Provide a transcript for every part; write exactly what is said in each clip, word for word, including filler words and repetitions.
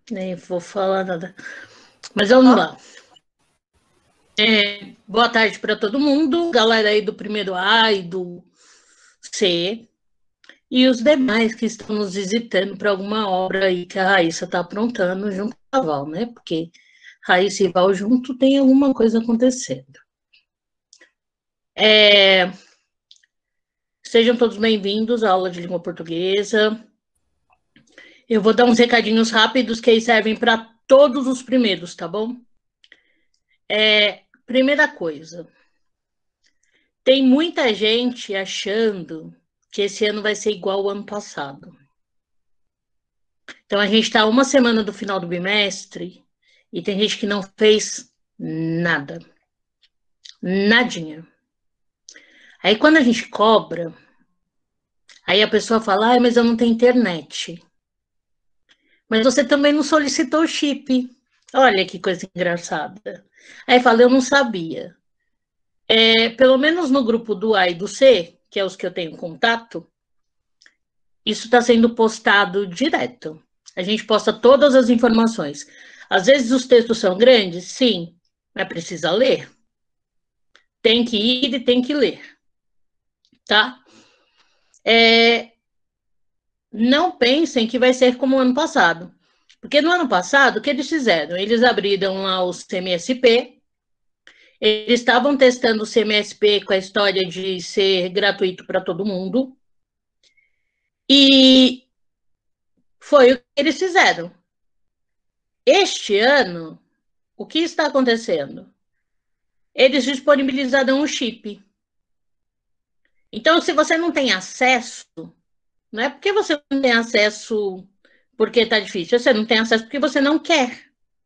Nem vou falar nada. Mas vamos lá. É, boa tarde para todo mundo, galera aí do primeiro A e do C, e os demais que estão nos visitando para alguma obra aí que a Raíssa está aprontando junto com a Val, né? Porque Raíssa e Val junto tem alguma coisa acontecendo. É, sejam todos bem-vindos à aula de língua portuguesa. Eu vou dar uns recadinhos rápidos que aí servem para todos os primeiros, tá bom? É, primeira coisa, tem muita gente achando que esse ano vai ser igual ao ano passado. Então, a gente está uma semana do final do bimestre e tem gente que não fez nada. Nadinha. Aí, quando a gente cobra, aí a pessoa fala, ah, mas eu não tenho internet. Mas você também não solicitou o chip. Olha que coisa engraçada. Aí fala, eu não sabia. É, pelo menos no grupo do A e do C, que é os que eu tenho contato, isso está sendo postado direto. A gente posta todas as informações. Às vezes os textos são grandes, sim, mas precisa ler. Tem que ir e tem que ler, tá? É, não pensem que vai ser como o ano passado. Porque no ano passado, o que eles fizeram? Eles abriram lá o C M S P, eles estavam testando o C M S P com a história de ser gratuito para todo mundo, e foi o que eles fizeram. Este ano, o que está acontecendo? Eles disponibilizaram o chip. Então, se você não tem acesso, não é porque você não tem acesso porque está difícil, você não tem acesso porque você não quer.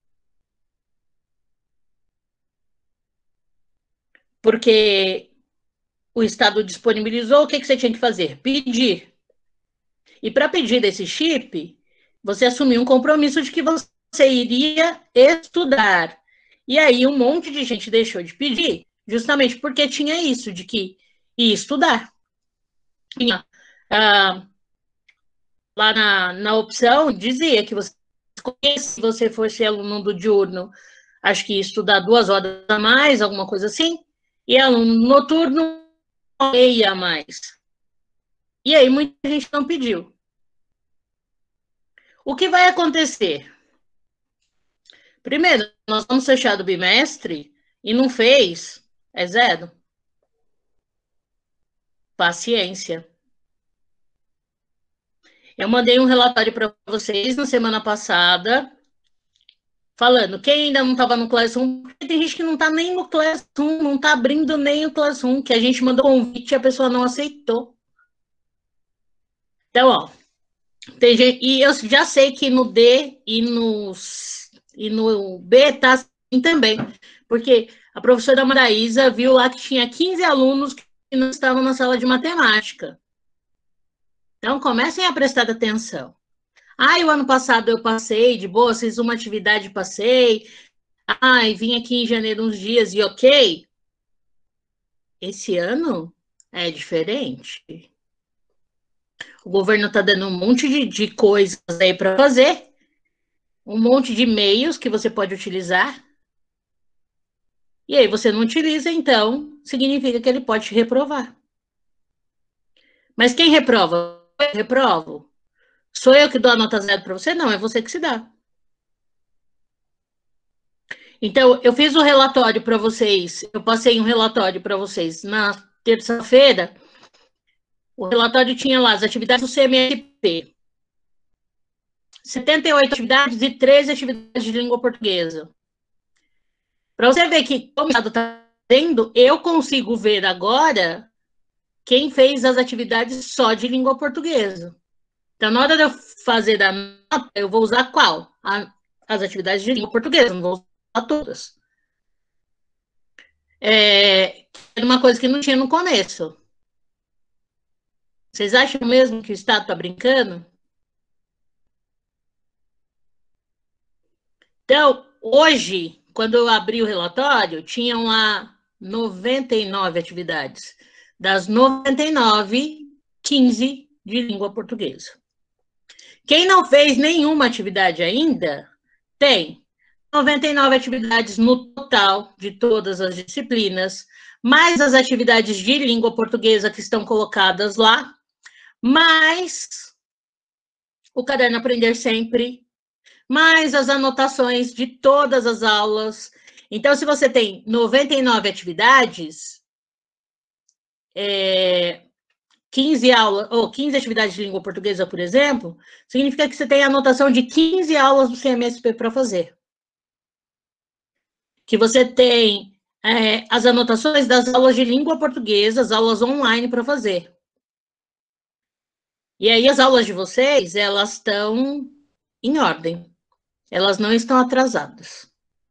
Porque o Estado disponibilizou, o que, que você tinha que fazer? Pedir. E para pedir desse chip, você assumiu um compromisso de que você iria estudar. E aí um monte de gente deixou de pedir, justamente porque tinha isso, de que ia estudar. Tinha, ah, lá na, na opção, dizia que você, se você fosse aluno do diurno, acho que ia estudar duas horas a mais, alguma coisa assim, e aluno noturno, meia a mais. E aí muita gente não pediu. O que vai acontecer? Primeiro, nós vamos fechar o bimestre e não fez, é zero. Paciência. Eu mandei um relatório para vocês na semana passada, falando quem ainda não estava no Classroom, porque tem gente que não está nem no Classroom, não está abrindo nem o Classroom, que a gente mandou convite e a pessoa não aceitou. Então, ó, tem gente, e eu já sei que no D e, nos, e no B tá assim também, porque a professora Maraísa viu lá que tinha quinze alunos que não estavam na sala de matemática. Então, comecem a prestar atenção. Ah, o ano passado eu passei de boa, fiz uma atividade, passei. Ah, e vim aqui em janeiro uns dias e ok. Esse ano é diferente. O governo está dando um monte de, de coisas aí para fazer, um monte de meios que você pode utilizar. E aí você não utiliza, então significa que ele pode te reprovar. Mas quem reprova? Eu reprovo? Sou eu que dou a nota zero para você? Não, é você que se dá. Então, eu fiz o um relatório para vocês, eu passei um relatório para vocês na terça-feira. O relatório tinha lá as atividades do C M S P. setenta e oito atividades e treze atividades de língua portuguesa. Para você ver que, como o Estado está tendo, eu consigo ver agora quem fez as atividades só de língua portuguesa. Então, na hora de eu fazer da nota, eu vou usar qual? A, as atividades de língua portuguesa, não vou usar todas. É uma coisa que não tinha no começo. Vocês acham mesmo que o Estado está brincando? Então, hoje, quando eu abri o relatório, tinham lá noventa e nove atividades. Das noventa e nove, quinze de língua portuguesa. Quem não fez nenhuma atividade ainda, tem noventa e nove atividades no total de todas as disciplinas, mais as atividades de língua portuguesa que estão colocadas lá, mais o caderno Aprender Sempre, mais as anotações de todas as aulas. Então, se você tem noventa e nove atividades, é, quinze aulas, ou quinze atividades de língua portuguesa, por exemplo, significa que você tem a anotação de quinze aulas do C M S P para fazer. Que você tem é, as anotações das aulas de língua portuguesa, as aulas online para fazer. E aí as aulas de vocês, elas estão em ordem. Elas não estão atrasadas.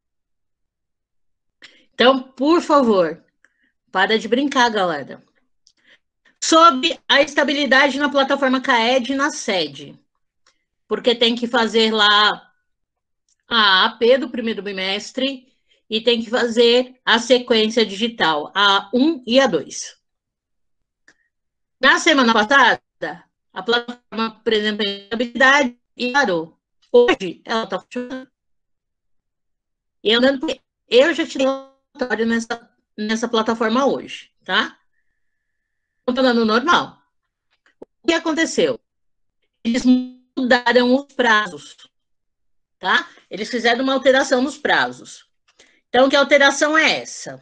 Então, por favor, para de brincar, galera. Sobre a estabilidade na plataforma CAED e na sede. Porque tem que fazer lá a A P do primeiro bimestre e tem que fazer a sequência digital, a um e a dois. Na semana passada, a plataforma apresentou estabilidade e parou. Hoje, ela está funcionando. E andando, porque eu já tirei relatório nessa, nessa plataforma hoje, tá? Está andando normal. O que aconteceu? Eles mudaram os prazos, tá? Eles fizeram uma alteração nos prazos. Então, que alteração é essa?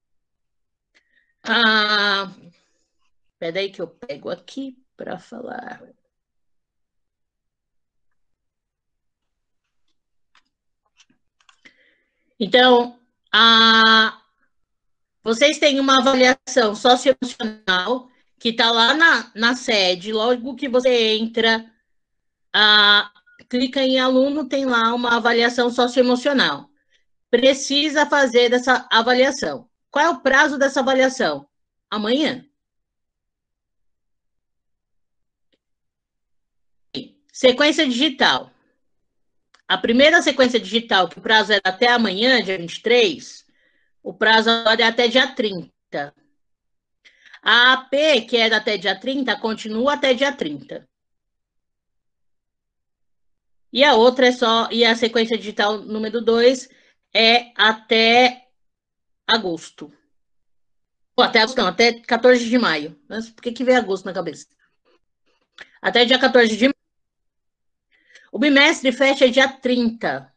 Ah, peraí que eu pego aqui para falar. Então, a, vocês têm uma avaliação socioemocional que está lá na, na sede, logo que você entra, a, clica em aluno, tem lá uma avaliação socioemocional. Precisa fazer essa avaliação. Qual é o prazo dessa avaliação? Amanhã. Sequência digital. A primeira sequência digital, que o prazo era até amanhã, dia vinte e três, o prazo agora é até dia trinta. A A P, que era até dia trinta, continua até dia trinta. E a outra é só, e a sequência digital número dois é até agosto. Ou até agosto, não, até quatorze de maio. Mas por que que veio agosto na cabeça? Até dia quatorze de maio. O bimestre fecha dia trinta.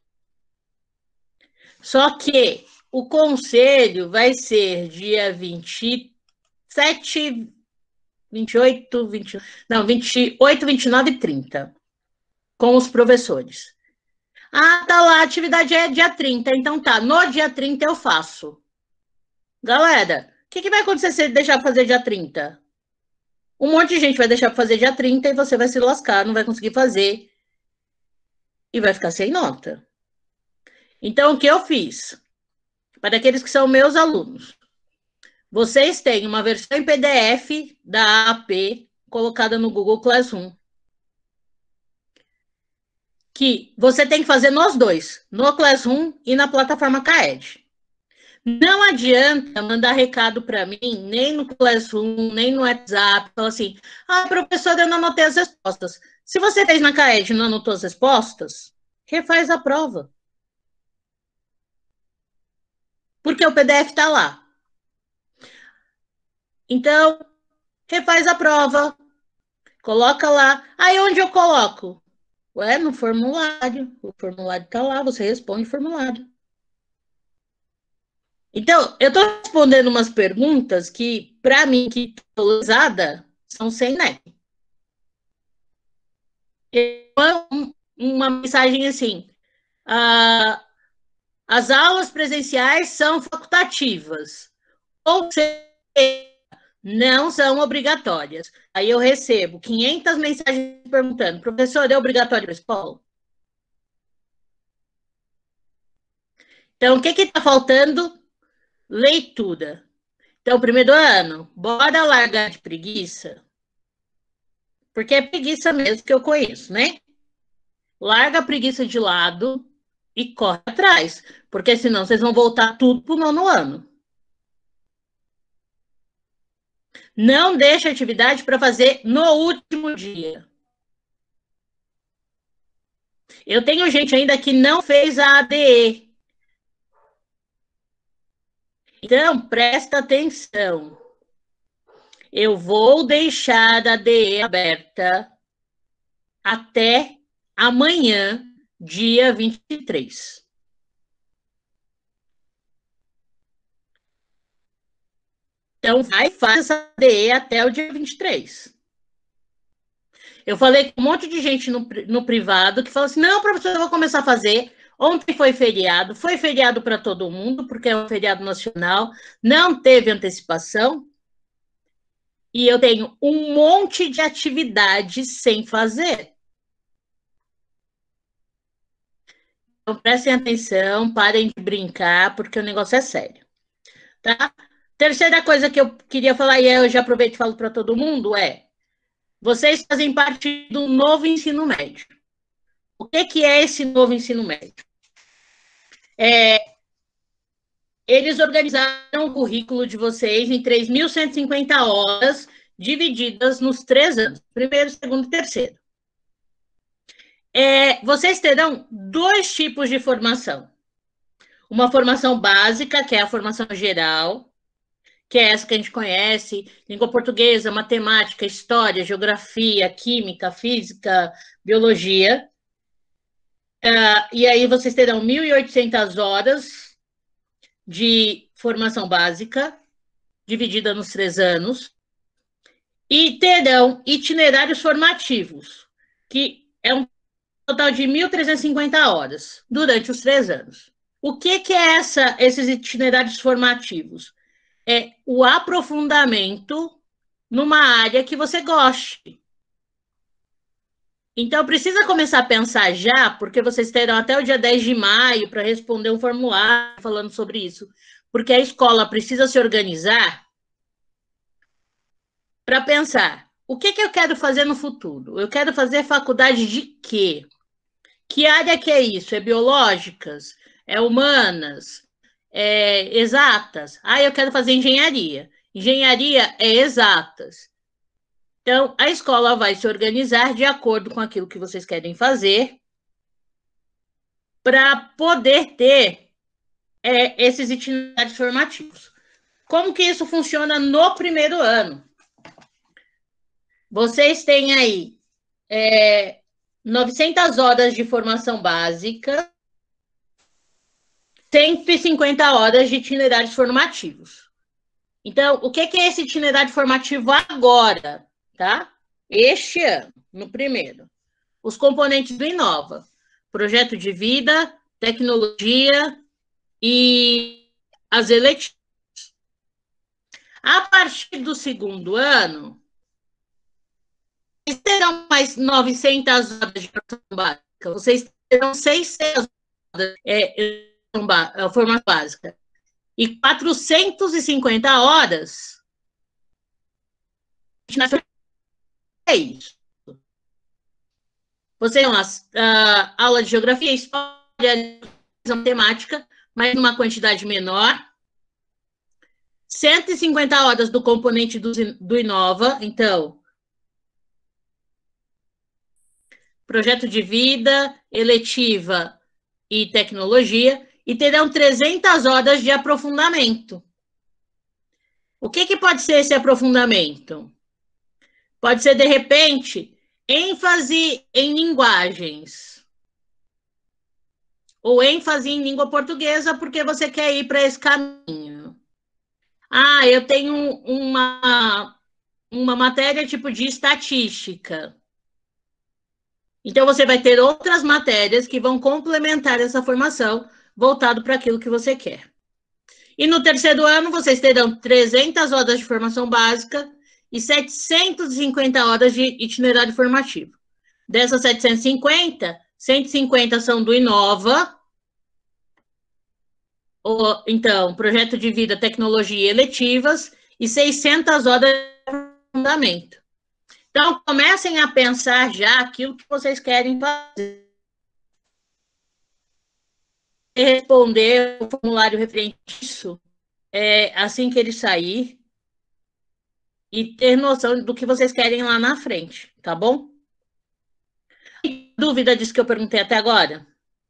Só que o conselho vai ser dia vinte e sete, vinte e oito, vinte, não, vinte e oito, vinte e nove e trinta, com os professores. Ah, tá lá, a atividade é dia trinta, então tá, no dia trinta eu faço. Galera, o que, que vai acontecer se deixar pra fazer dia trinta? Um monte de gente vai deixar pra fazer dia trinta e você vai se lascar, não vai conseguir fazer e vai ficar sem nota. Então, o que eu fiz? Para aqueles que são meus alunos, vocês têm uma versão em P D F da A P colocada no Google Classroom, que você tem que fazer nos dois, no Classroom e na plataforma CAED. Não adianta mandar recado para mim, nem no Classroom, nem no WhatsApp, falar assim, ah, professora, eu não anotei as respostas. Se você fez na CAED e não anotou as respostas, refaz a prova. Porque o P D F está lá. Então, refaz a prova, coloca lá. Aí onde eu coloco? Ué, no formulário. O formulário está lá, você responde o formulário. Então, eu estou respondendo umas perguntas que, para mim, que estou usada, são sem N E P. Uma mensagem assim, ah, as aulas presenciais são facultativas, ou seja, não são obrigatórias. Aí eu recebo quinhentas mensagens perguntando, professor, é obrigatório para a escola? Então, o que está faltando? Leitura. Então, primeiro ano, bora largar de preguiça? Porque é preguiça mesmo que eu conheço, né? Larga a preguiça de lado e corre atrás, porque senão vocês vão voltar tudo para o nono ano. Não deixe a atividade para fazer no último dia. Eu tenho gente ainda que não fez a A D E. Então, presta atenção. Eu vou deixar a A D E aberta até amanhã, dia vinte e três. Então, vai fazer essa A D E até o dia vinte e três. Eu falei com um monte de gente no, no privado que falou assim, não, professor, eu vou começar a fazer. Ontem foi feriado, foi feriado para todo mundo, porque é um feriado nacional, não teve antecipação, e eu tenho um monte de atividades sem fazer. Então, prestem atenção, parem de brincar, porque o negócio é sério. Tá? Terceira coisa que eu queria falar, e eu já aproveito e falo para todo mundo, é vocês fazem parte do novo ensino médio. O que, que é esse novo ensino médio? É, eles organizaram o currículo de vocês em três mil cento e cinquenta horas, divididas nos três anos, primeiro, segundo e terceiro. É, vocês terão dois tipos de formação. Uma formação básica, que é a formação geral, que é essa que a gente conhece, língua portuguesa, matemática, história, geografia, química, física, biologia. Uh, e aí vocês terão mil e oitocentas horas de formação básica, dividida nos três anos, e terão itinerários formativos, que é um total de mil trezentas e cinquenta horas, durante os três anos. O que, que é essa, esses itinerários formativos? É o aprofundamento numa área que você goste. Então, precisa começar a pensar já, porque vocês terão até o dia dez de maio para responder um formulário falando sobre isso. Porque a escola precisa se organizar para pensar, o que, que eu quero fazer no futuro? Eu quero fazer faculdade de quê? Que área que é isso? É biológicas? É humanas? É exatas? Ah, eu quero fazer engenharia. Engenharia é exatas. Então, a escola vai se organizar de acordo com aquilo que vocês querem fazer para poder ter é, esses itinerários formativos. Como que isso funciona no primeiro ano? Vocês têm aí é, novecentas horas de formação básica, cento e cinquenta horas de itinerários formativos. Então, o que é esse itinerário formativo agora, tá? Este ano, no primeiro. Os componentes do Inova. Projeto de vida, tecnologia e as eletivas. A partir do segundo ano, vocês terão mais novecentas horas de formação básica. Vocês terão seiscentas horas de é, formação básica. E quatrocentas e cinquenta horas é isso. Você tem uma uh, aula de geografia, história, matemática, mas numa quantidade menor. cento e cinquenta horas do componente do, do Inova, então, projeto de vida, eletiva e tecnologia, e terão trezentas horas de aprofundamento. O que, que pode ser esse aprofundamento? Pode ser, de repente, ênfase em linguagens. Ou ênfase em língua portuguesa, porque você quer ir para esse caminho. Ah, eu tenho uma, uma matéria tipo de estatística. Então, você vai ter outras matérias que vão complementar essa formação, voltado para aquilo que você quer. E no terceiro ano, vocês terão trezentas horas de formação básica e setecentas e cinquenta horas de itinerário formativo. Dessas setecentas e cinquenta, cento e cinquenta são do Inova. Então, projeto de vida, tecnologia e eletivas, e seiscentas horas de fundamento. Então, comecem a pensar já aquilo que vocês querem fazer. E responder o formulário referente a isso é, assim que ele sair, e ter noção do que vocês querem lá na frente, tá bom? dúvida disso que eu perguntei até agora?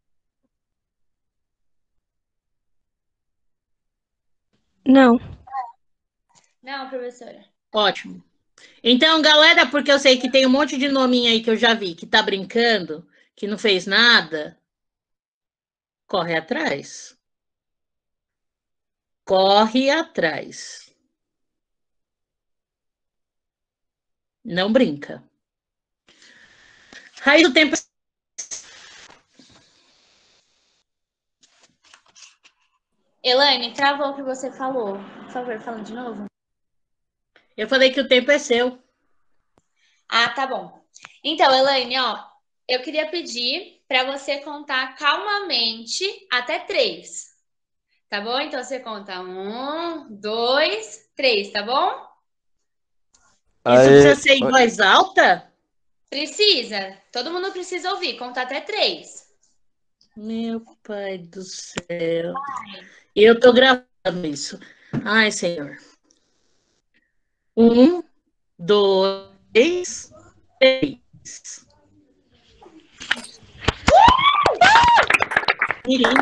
Não. Não, professora. Ótimo. Então, galera, porque eu sei que tem um monte de nominho aí que eu já vi que tá brincando, que não fez nada, corre atrás. Corre atrás. Não brinca. Raiz do tempo. Elaine, travou o que você falou. Por favor, fala de novo. Eu falei que o tempo é seu. Ah, tá bom. Então, Elaine, ó, eu queria pedir para você contar calmamente até três. Tá bom? Então você conta um, dois, três, tá bom? Isso Aê, precisa ser em voz alta? Precisa. Todo mundo precisa ouvir. Conta até três. Meu pai do céu. E eu tô gravando isso. Ai, Senhor. Um, dois, três. Mirim.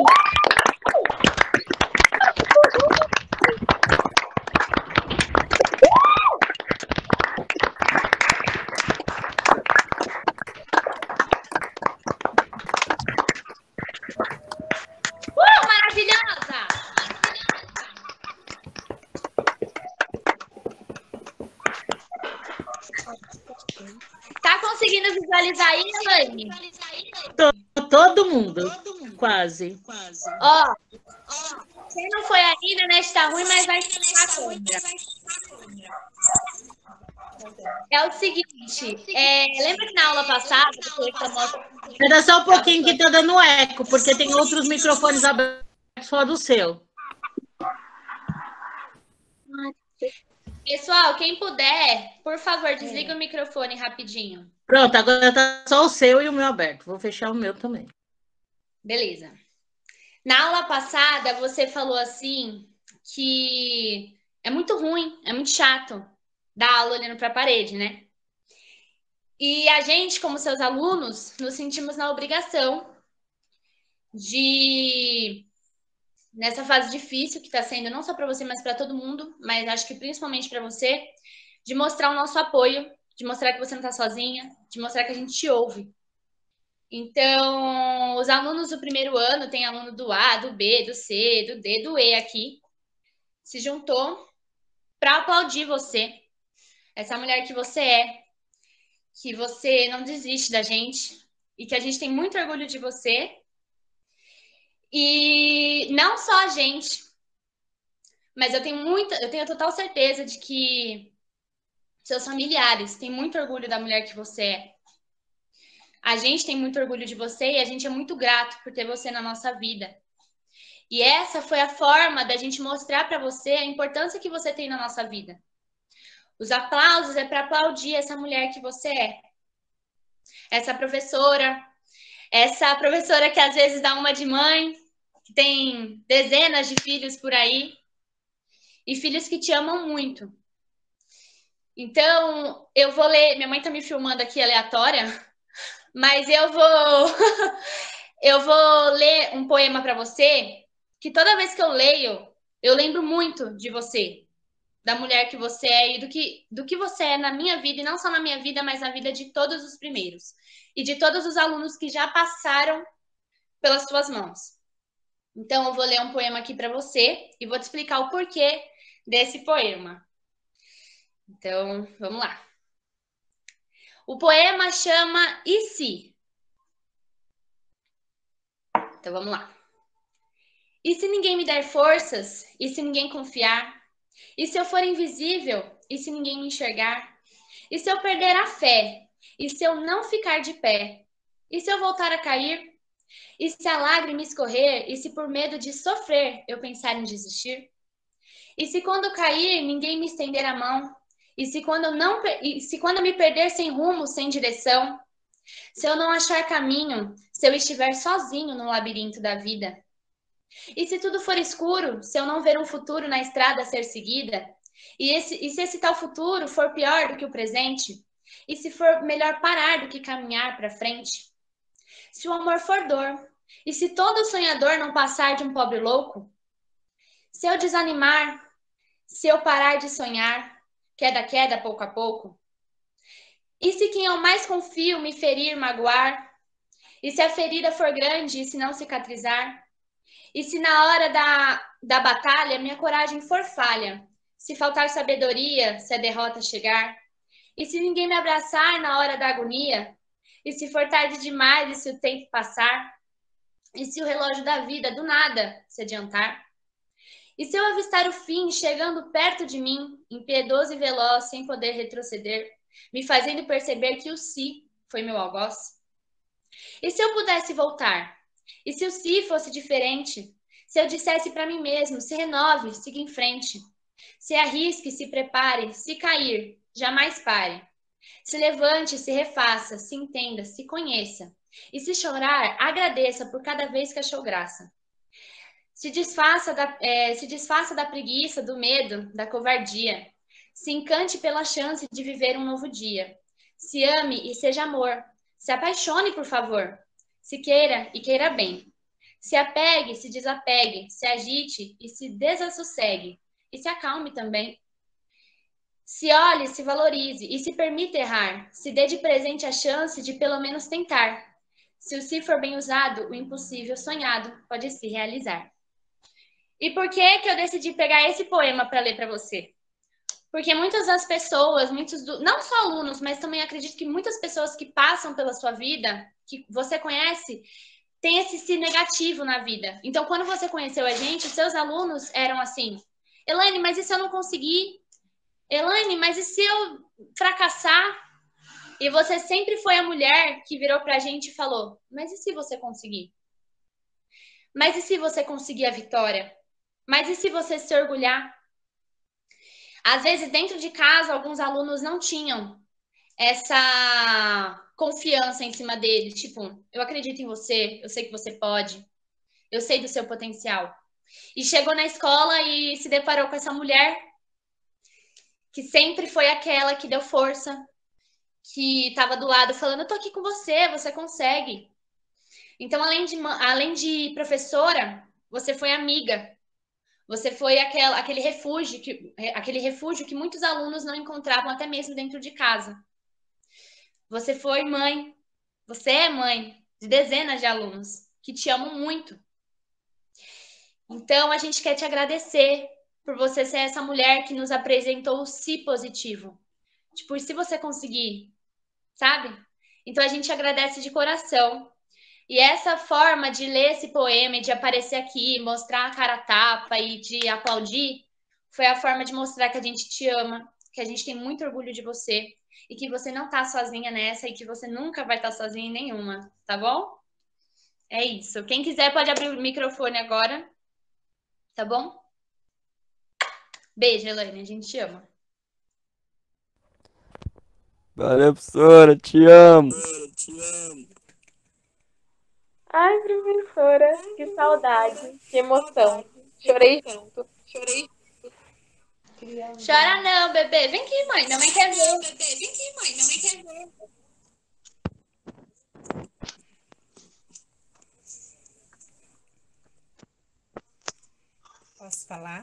Uh, maravilhosa! Tá conseguindo visualizar aí, Elaine? Todo mundo, quase. Ó, quem não foi ainda, né? Está ruim, mas vai ficar a câmera. É o seguinte, é, lembra que na aula passada você chamou... Espera só um pouquinho que tá dando eco, porque tem outros microfones abertos fora do seu. Pessoal, quem puder, por favor, desliga o microfone rapidinho. Pronto, agora tá só o seu e o meu aberto. Vou fechar o meu também. Beleza. Na aula passada, você falou assim que é muito ruim, é muito chato dar aula olhando para a parede, né? E a gente, como seus alunos, nos sentimos na obrigação de, nessa fase difícil que está sendo, não só para você, mas para todo mundo, mas acho que principalmente para você, de mostrar o nosso apoio, de mostrar que você não está sozinha, de mostrar que a gente te ouve. Então, os alunos do primeiro ano, tem aluno do A, do B, do C, do D, do E aqui, se juntou para aplaudir você, essa mulher que você é, que você não desiste da gente e que a gente tem muito orgulho de você. E não só a gente, mas eu tenho muita, eu tenho total certeza de que seus familiares têm muito orgulho da mulher que você é. A gente tem muito orgulho de você e a gente é muito grato por ter você na nossa vida. E essa foi a forma da gente mostrar para você a importância que você tem na nossa vida. Os aplausos é para aplaudir essa mulher que você é. Essa professora, essa professora que às vezes dá uma de mãe, que tem dezenas de filhos por aí, e filhos que te amam muito. Então, eu vou ler, minha mãe tá me filmando aqui aleatória, mas eu vou eu vou ler um poema para você, que toda vez que eu leio, eu lembro muito de você, da mulher que você é e do que, do que você é na minha vida, e não só na minha vida, mas na vida de todos os primeiros. E de todos os alunos que já passaram pelas suas mãos. Então, eu vou ler um poema aqui para você e vou te explicar o porquê desse poema. Então, vamos lá. O poema chama E Se? Então, vamos lá. E se ninguém me der forças? E se ninguém confiar? E se eu for invisível? E se ninguém me enxergar? E se eu perder a fé? E se eu não ficar de pé? E se eu voltar a cair? E se a lágrima escorrer? E se por medo de sofrer eu pensar em desistir? E se quando cair ninguém me estender a mão? E se quando eu não e se quando eu me perder sem rumo, sem direção? Se eu não achar caminho, se eu estiver sozinho no labirinto da vida? E se tudo for escuro, se eu não ver um futuro na estrada a ser seguida? E, esse, e se esse tal futuro for pior do que o presente? E se for melhor parar do que caminhar para frente? Se o amor for dor, e se todo sonhador não passar de um pobre louco? Se eu desanimar, se eu parar de sonhar, queda, queda, pouco a pouco? E se quem eu mais confio me ferir, magoar? E se a ferida for grande e se não cicatrizar? E se na hora da, da batalha minha coragem for falha? Se faltar sabedoria, se a derrota chegar? E se ninguém me abraçar na hora da agonia? E se for tarde demais e se o tempo passar? E se o relógio da vida do nada se adiantar? E se eu avistar o fim chegando perto de mim, impiedoso e veloz, sem poder retroceder, me fazendo perceber que o si foi meu algoz? E se eu pudesse voltar? E se o si fosse diferente? Se eu dissesse para mim mesmo, se renove, siga em frente. Se arrisque, se prepare, se cair, jamais pare. Se levante, se refaça, se entenda, se conheça. E se chorar, agradeça por cada vez que achou graça. Se desfaça da, é, se desfaça da preguiça, do medo, da covardia. Se encante pela chance de viver um novo dia. Se ame e seja amor. Se apaixone, por favor. Se queira e queira bem. Se apegue, se desapegue. Se agite e se desassossegue. E se acalme também. Se olhe, se valorize e se permita errar. Se dê de presente a chance de pelo menos tentar. Se o si for bem usado, o impossível sonhado pode se realizar. E por que que eu decidi pegar esse poema para ler para você? Porque muitas das pessoas, muitos do, não só alunos, mas também acredito que muitas pessoas que passam pela sua vida, que você conhece, tem esse si negativo na vida. Então, quando você conheceu a gente, os seus alunos eram assim: Elaine, mas e se eu não conseguir? Elaine, mas e se eu fracassar? E você sempre foi a mulher que virou pra gente e falou: mas e se você conseguir? Mas e se você conseguir a vitória? Mas e se você se orgulhar? Às vezes, dentro de casa, alguns alunos não tinham essa confiança em cima deles. Tipo, eu acredito em você, eu sei que você pode, eu sei do seu potencial. E chegou na escola e se deparou com essa mulher que sempre foi aquela que deu força, que estava do lado falando: eu tô aqui com você, você consegue. Então, além de, além de professora, você foi amiga. Você foi aquela, aquele refúgio que, aquele refúgio que muitos alunos não encontravam até mesmo dentro de casa. Você foi mãe. Você é mãe de dezenas de alunos que te amam muito. Então, a gente quer te agradecer por você ser essa mulher que nos apresentou o si positivo. Tipo, e se você conseguir, sabe? Então, a gente agradece de coração. E essa forma de ler esse poema e de aparecer aqui, mostrar a cara a tapa e de aplaudir, foi a forma de mostrar que a gente te ama, que a gente tem muito orgulho de você e que você não tá sozinha nessa e que você nunca vai estar sozinha em nenhuma, tá bom? É isso. Quem quiser pode abrir o microfone agora, tá bom? Beijo, Elaine, a gente te ama. Valeu, professora, te amo. Ai, professora, que saudade, que emoção. Chorei junto. Chora não, bebê. Vem aqui, mãe. Minha mãe quer ver. Posso falar?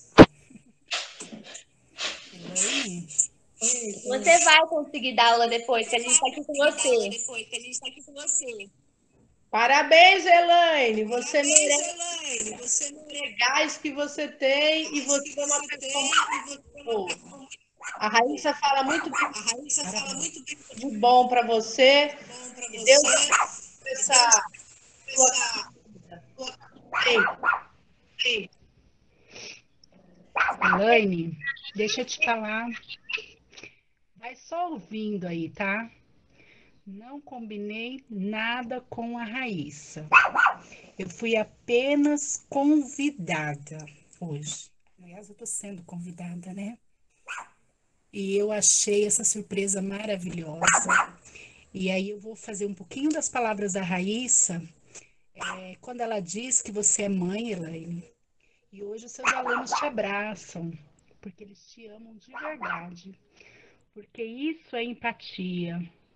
Elaine? Você vai conseguir dar aula depois, que a gente tá aqui com você. Parabéns, Elaine. Você merece pegar isso que você tem e você é uma pessoa muito boa. A Raíssa fala muito bem de bom para você. E Deus essa Elaine, deixa eu te falar. Vai só ouvindo aí, tá? Não combinei nada com a Raíssa. Eu fui apenas convidada hoje. Aliás, eu tô sendo convidada, né? E eu achei essa surpresa maravilhosa. E aí eu vou fazer um pouquinho das palavras da Raíssa, é, quando ela diz que você é mãe, Elaine. E hoje os seus alunos te abraçam, porque eles te amam de verdade. Porque isso é empatia.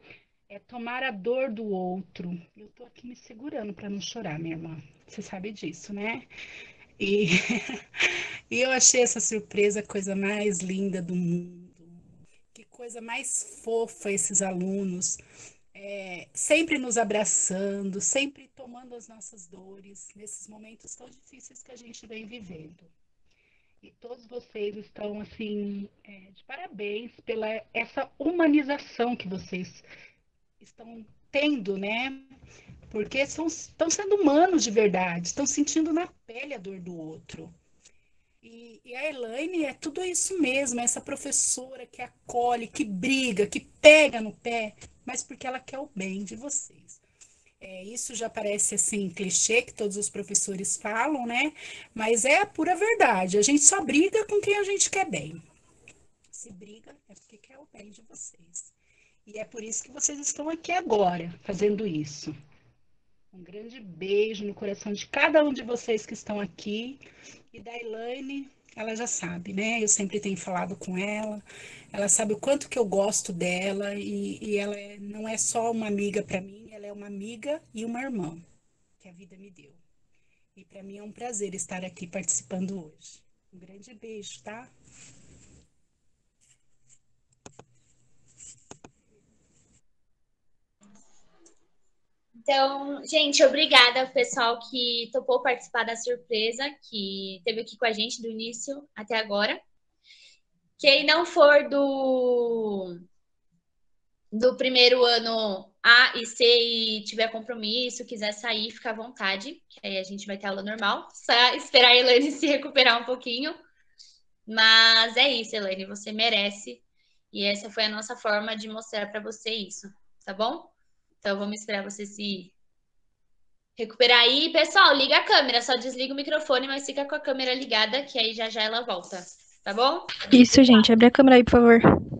é tomar a dor do outro. Eu tô aqui me segurando para não chorar, minha irmã. Você sabe disso, né? E, e eu achei essa surpresa a coisa mais linda do mundo. Que coisa mais fofa esses alunos, é, sempre nos abraçando, sempre tomando as nossas dores nesses momentos tão difíceis que a gente vem vivendo. E todos vocês estão assim, é, de parabéns pela essa humanização que vocês estão tendo, né? Porque são, estão sendo humanos de verdade, estão sentindo na pele a dor do outro. E, e a Elaine é tudo isso mesmo, essa professora que acolhe, que briga, que pega no pé, mas porque ela quer o bem de vocês. É, isso já parece assim clichê que todos os professores falam, né? Mas é a pura verdade. A gente só briga com quem a gente quer bem. Se briga é porque quer o bem de vocês. E é por isso que vocês estão aqui agora, fazendo isso. Um grande beijo no coração de cada um de vocês que estão aqui. E da Elaine, ela já sabe, né? Eu sempre tenho falado com ela. Ela sabe o quanto que eu gosto dela. E, e ela é- não é só uma amiga para mim, ela é uma amiga e uma irmã que a vida me deu. E para mim é um prazer estar aqui participando hoje. Um grande beijo, tá? Então, gente, obrigada ao pessoal que topou participar da surpresa, que esteve aqui com a gente do início até agora. Quem não for do, do primeiro ano A e C e tiver compromisso, quiser sair, fica à vontade, que aí a gente vai ter aula normal. Só esperar a Elaine se recuperar um pouquinho. Mas é isso, Elaine, você merece. E essa foi a nossa forma de mostrar para você isso, tá bom? Então vamos esperar você se recuperar aí. Pessoal, liga a câmera, só desliga o microfone, mas fica com a câmera ligada, que aí já já ela volta, tá bom? Isso, gente. Abre a câmera aí, por favor.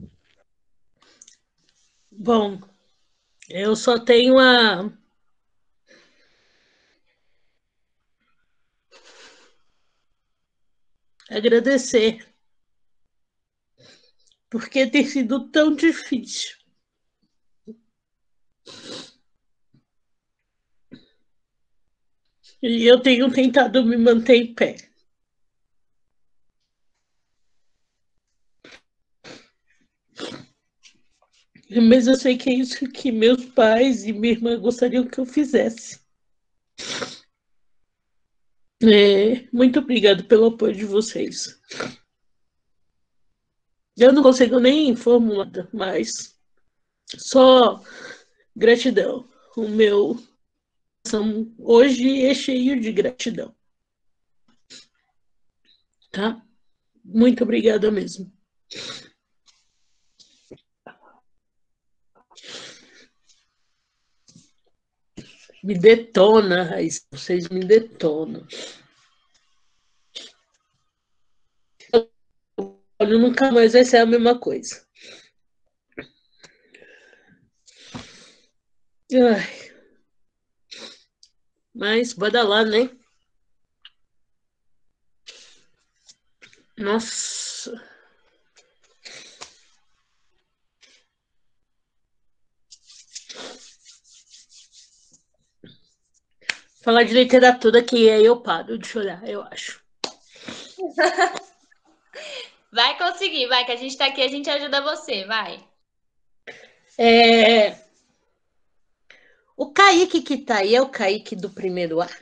Bom, eu só tenho a agradecer, porque tem sido tão difícil. E eu tenho tentado me manter em pé. Mas eu sei que é isso que meus pais e minha irmã gostariam que eu fizesse. É, muito obrigado pelo apoio de vocês. Eu não consigo nem formular, mas só gratidão. O meu coração hoje é cheio de gratidão. Tá? Muito obrigada mesmo. Me detona, Raíssa. Vocês me detonam. Olha, nunca mais vai ser a mesma coisa. Ai. Mas bora lá, né? Nossa. Falar de literatura que aí eu paro de chorar, eu acho. Vai conseguir, vai, que a gente tá aqui, a gente ajuda você, vai. É... O Kaique que tá aí é o Kaique do primeiro A?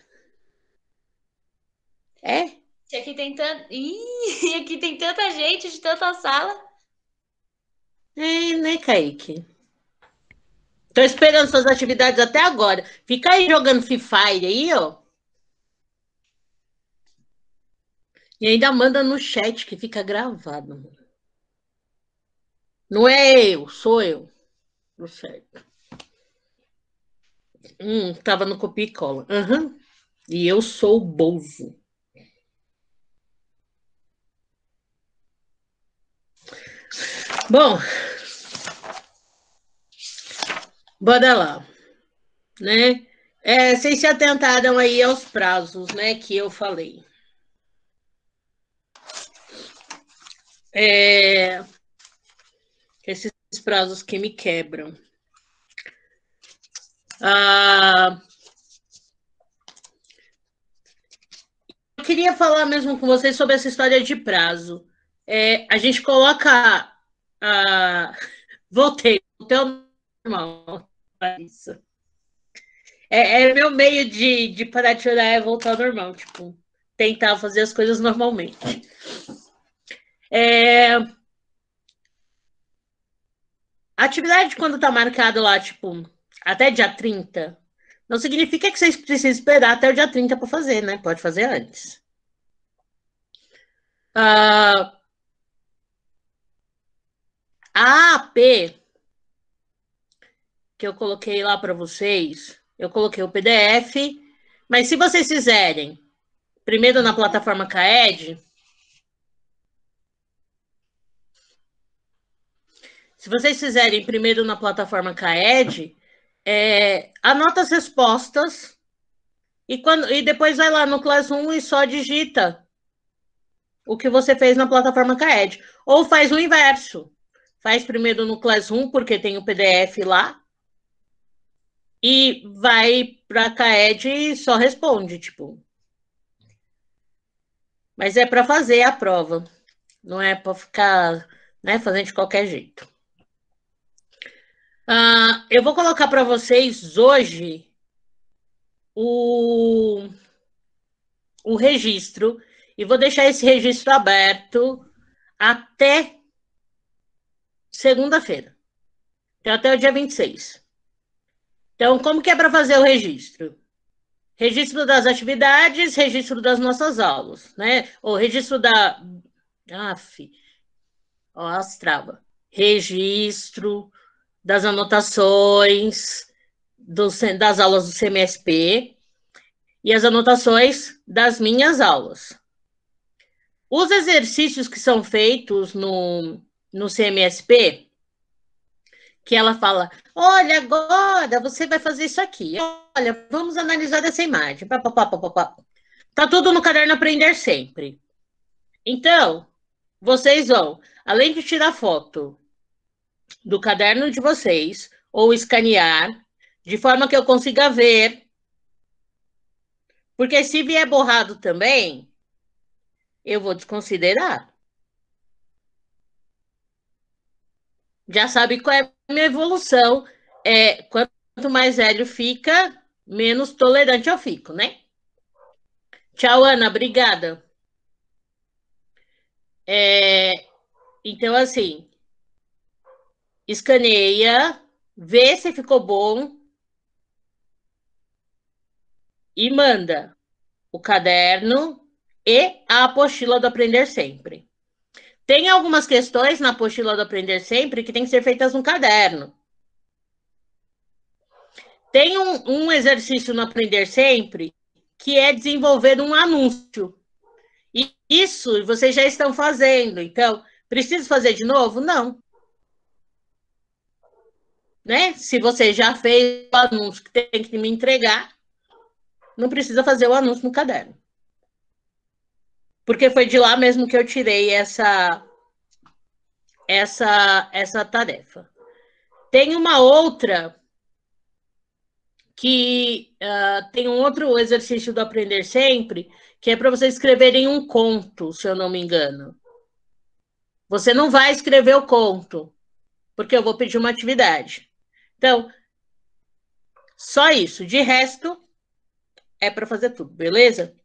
É? E aqui tem tan... Ih, aqui tem tanta gente de tanta sala. É, né, Kaique? Tô esperando suas atividades até agora. Fica aí jogando Free Fire aí, ó. E ainda manda no chat que fica gravado. Não é eu, sou eu. Tô certo. Hum, tava no copia e cola. Uhum. E eu sou o Bozo. Bom, bora lá, né? É, vocês se atentaram aí aos prazos, né, que eu falei. É, esses prazos que me quebram. Ah, eu queria falar mesmo com vocês sobre essa história de prazo. É, a gente coloca. Ah, voltei, voltei ao normal. Isso. É, é meu meio de, de parar de chorar é voltar ao normal, tipo, tentar fazer as coisas normalmente. É, a atividade, quando tá marcado lá, tipo, até dia trinta, não significa que vocês precisam esperar até o dia trinta para fazer, né? Pode fazer antes. Ah, a A P que eu coloquei lá para vocês, eu coloquei o P D F, mas se vocês fizerem primeiro na plataforma CAED, se vocês fizerem primeiro na plataforma CAED, é, anota as respostas e, quando, e depois vai lá no Classroom e só digita o que você fez na plataforma CAED. Ou faz o inverso. Faz primeiro no Classroom, porque tem o P D F lá, e vai para a CAED e só responde, tipo. Mas é para fazer a prova, não é para ficar, né, fazendo de qualquer jeito. Ah, eu vou colocar para vocês hoje o, o registro e vou deixar esse registro aberto até segunda-feira, então até o dia vinte e seis. Então, como que é para fazer o registro? Registro das atividades, registro das nossas aulas, né? O registro da... Aff, ó, as travas. Registro das anotações do, das aulas do C M S P e as anotações das minhas aulas. Os exercícios que são feitos no, no C M S P, que ela fala, olha, agora você vai fazer isso aqui. Olha, vamos analisar essa imagem. Pá, pá, pá, pá, pá. Tá tudo no caderno Aprender Sempre. Então, vocês vão, além de tirar foto do caderno de vocês, ou escanear, de forma que eu consiga ver, porque se vier borrado também, eu vou desconsiderar. Já sabe qual é a minha evolução. É, quanto mais velho fica, menos tolerante eu fico, né? Tchau, Ana, obrigada. É, então, assim, escaneia, vê se ficou bom e manda o caderno e a apostila do Aprender Sempre. Tem algumas questões na apostila do Aprender Sempre que tem que ser feitas no caderno. Tem um, um exercício no Aprender Sempre que é desenvolver um anúncio. E isso vocês já estão fazendo. Então, preciso fazer de novo? Não. Né? Se você já fez o anúncio que tem que me entregar, não precisa fazer o anúncio no caderno. Porque foi de lá mesmo que eu tirei essa, essa, essa tarefa. Tem uma outra que uh, tem um outro exercício do Aprender Sempre, que é para vocês escreverem um conto, se eu não me engano. Você não vai escrever o conto, porque eu vou pedir uma atividade. Então, só isso. De resto, é para fazer tudo, beleza?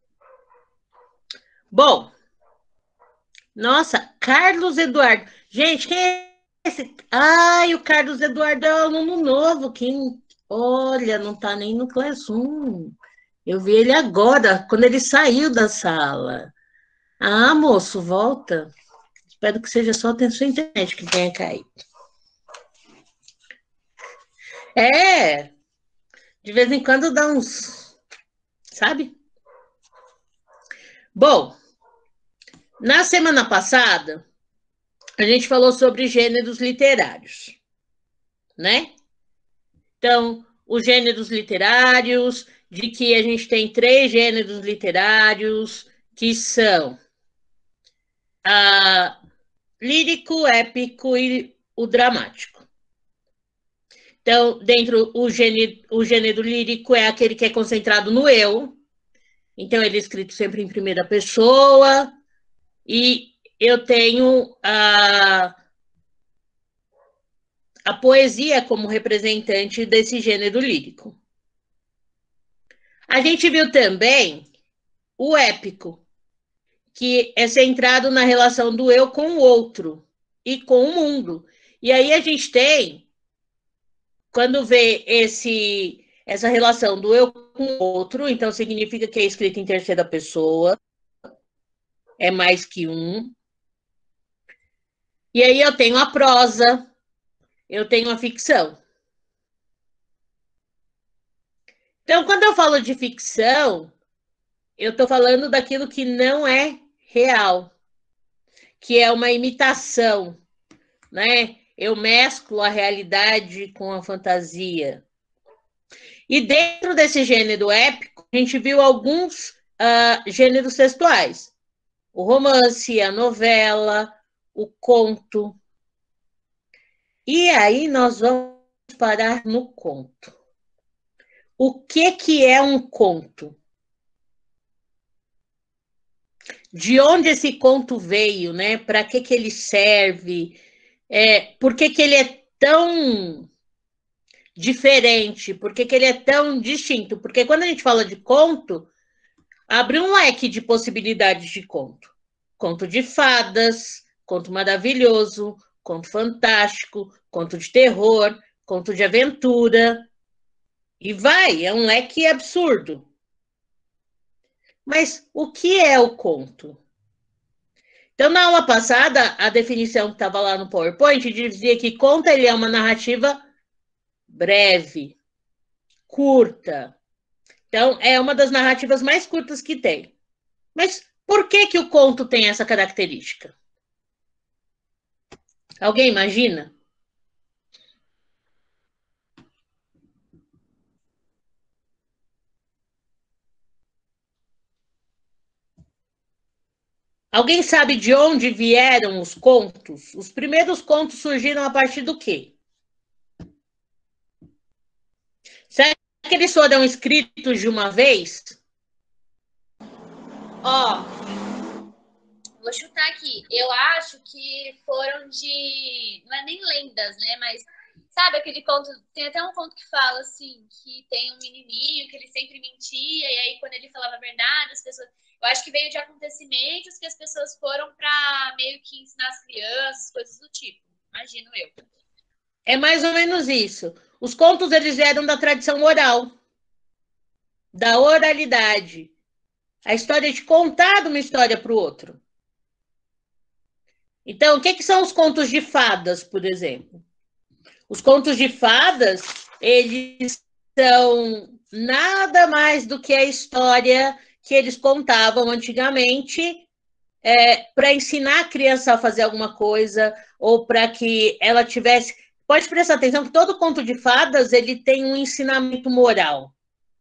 Bom, nossa, Carlos Eduardo. Gente, quem é esse? Ai, o Carlos Eduardo é um aluno novo. Quem... Olha, não está nem no Classroom. Eu vi ele agora, quando ele saiu da sala. Ah, moço, volta. Espero que seja só a sua internet que tenha caído. É, de vez em quando dá uns, sabe? Bom, na semana passada, a gente falou sobre gêneros literários, né? Então, os gêneros literários, de que a gente tem três gêneros literários, que são a lírico, épico e o dramático. Então, dentro o gênero, o gênero lírico é aquele que é concentrado no eu. Então, ele é escrito sempre em primeira pessoa. E eu tenho a, a poesia como representante desse gênero lírico. A gente viu também o épico, que é centrado na relação do eu com o outro e com o mundo. E aí a gente tem, quando vê esse, essa relação do eu com o outro, então significa que é escrito em terceira pessoa, é mais que um. E aí eu tenho a prosa, eu tenho a ficção. Então, quando eu falo de ficção, eu estou falando daquilo que não é real, que é uma imitação, né? Eu mesclo a realidade com a fantasia. E dentro desse gênero épico, a gente viu alguns uh, gêneros textuais. O romance, a novela, o conto. E aí nós vamos parar no conto. O que, que é um conto? De onde esse conto veio, né? Para que, que ele serve? É, por que, que ele é tão diferente? Por que, que ele é tão distinto? Porque quando a gente fala de conto, abre um leque de possibilidades de conto. Conto de fadas, conto maravilhoso, conto fantástico, conto de terror, conto de aventura. E vai, é um leque absurdo. Mas o que é o conto? Então, na aula passada, a definição que estava lá no PowerPoint dizia que conto ele é uma narrativa breve, curta. Então, é uma das narrativas mais curtas que tem. Mas por que, que o conto tem essa característica? Alguém imagina? Alguém sabe de onde vieram os contos? Os primeiros contos surgiram a partir do quê? Será que eles foram escritos de uma vez? Ó, vou chutar aqui. Eu acho que foram de... Não é nem lendas, né? Mas sabe aquele conto... Tem até um conto que fala, assim, que tem um menininho que ele sempre mentia, e aí quando ele falava a verdade, as pessoas... Eu acho que veio de acontecimentos que as pessoas foram para meio que ensinar as crianças, coisas do tipo. Imagino eu. É mais ou menos isso. Os contos, eles vieram da tradição oral, da oralidade. A história de contar uma história para o outro. Então, o que, que são os contos de fadas, por exemplo? Os contos de fadas, eles são nada mais do que a história que eles contavam antigamente é, para ensinar a criança a fazer alguma coisa ou para que ela tivesse... Pode prestar atenção que todo conto de fadas ele tem um ensinamento moral.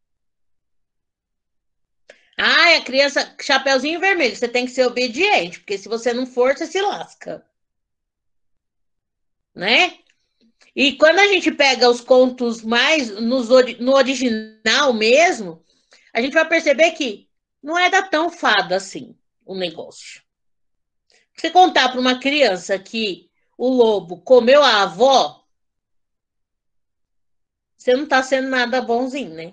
Ah, a criança, chapeuzinho vermelho, você tem que ser obediente, porque se você não for, você se lasca. Né? E quando a gente pega os contos mais nos, no original mesmo, a gente vai perceber que não era tão fada assim o negócio. Você contar para uma criança que o lobo comeu a avó, você não está sendo nada bonzinho, né?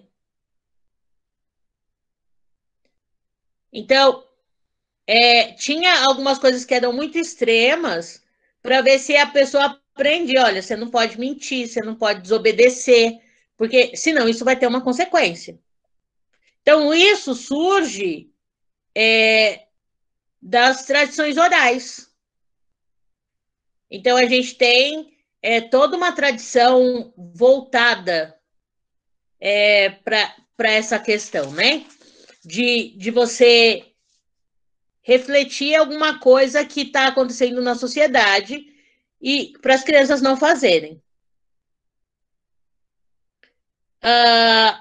Então, é, tinha algumas coisas que eram muito extremas para ver se a pessoa aprende. Olha, você não pode mentir, você não pode desobedecer, porque senão isso vai ter uma consequência. Então, isso surge é, das tradições orais. Então, a gente tem é, toda uma tradição voltada é, para essa questão, né? De, de você refletir alguma coisa que está acontecendo na sociedade e para as crianças não fazerem. Uh,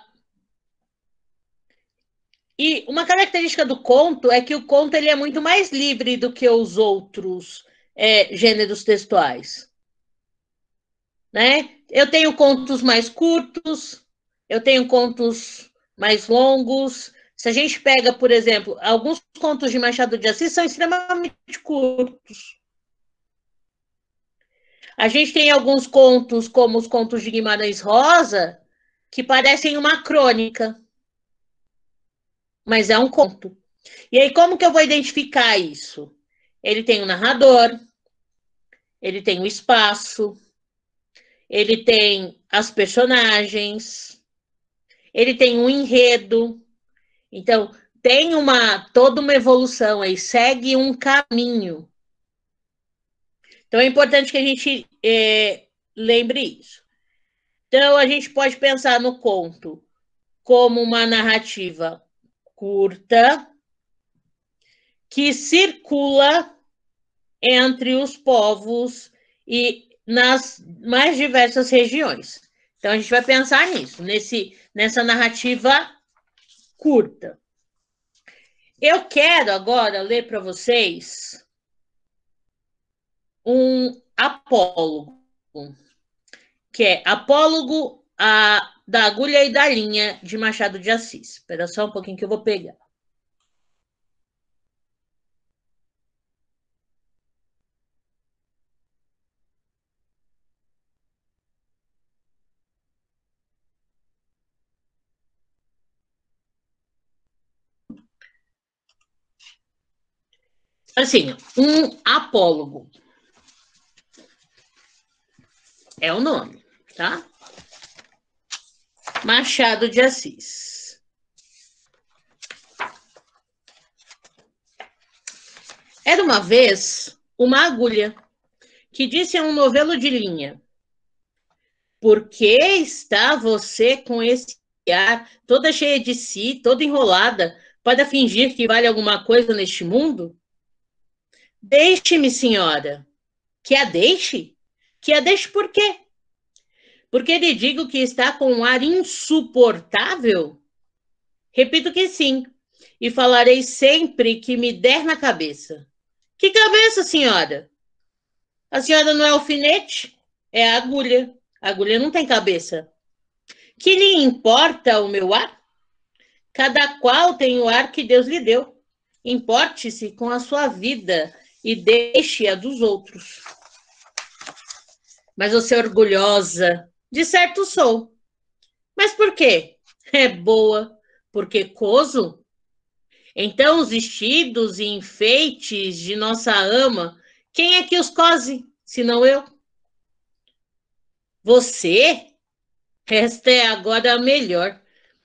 e uma característica do conto é que o conto ele é muito mais livre do que os outros é, gêneros textuais. Né? Eu tenho contos mais curtos, eu tenho contos mais longos. Se a gente pega, por exemplo, alguns contos de Machado de Assis são extremamente curtos. A gente tem alguns contos, como os contos de Guimarães Rosa, que parecem uma crônica, mas é um conto. E aí, como que eu vou identificar isso? Ele tem um narrador, ele tem um espaço, ele tem as personagens, ele tem um enredo. Então, tem uma, toda uma evolução aí, segue um caminho. Então, é importante que a gente é, lembre isso. Então, a gente pode pensar no conto como uma narrativa curta que circula entre os povos e nas mais diversas regiões. Então, a gente vai pensar nisso, nesse, nessa narrativa curta. Eu quero agora ler para vocês um apólogo, que é Apólogo a, da Agulha e da Linha, de Machado de Assis. Espera só um pouquinho que eu vou pegar. Assim, um apólogo. É o nome, tá? Machado de Assis. Era uma vez uma agulha que disse a um novelo de linha: por que está você com esse ar, toda cheia de si, toda enrolada, para fingir que vale alguma coisa neste mundo? Deixe-me, senhora. Que a deixe? Que a deixe por quê? Porque lhe digo que está com um ar insuportável? Repito que sim, e falarei sempre que me der na cabeça. Que cabeça, senhora? A senhora não é alfinete? É a agulha. A agulha não tem cabeça. Que lhe importa o meu ar? Cada qual tem o ar que Deus lhe deu. Importe-se com a sua vida e deixe a dos outros. Mas você é orgulhosa. De certo sou. Mas por quê? É boa. Porque coso? Então os vestidos e enfeites de nossa ama, quem é que os cose, senão eu? Você? Esta é agora a melhor.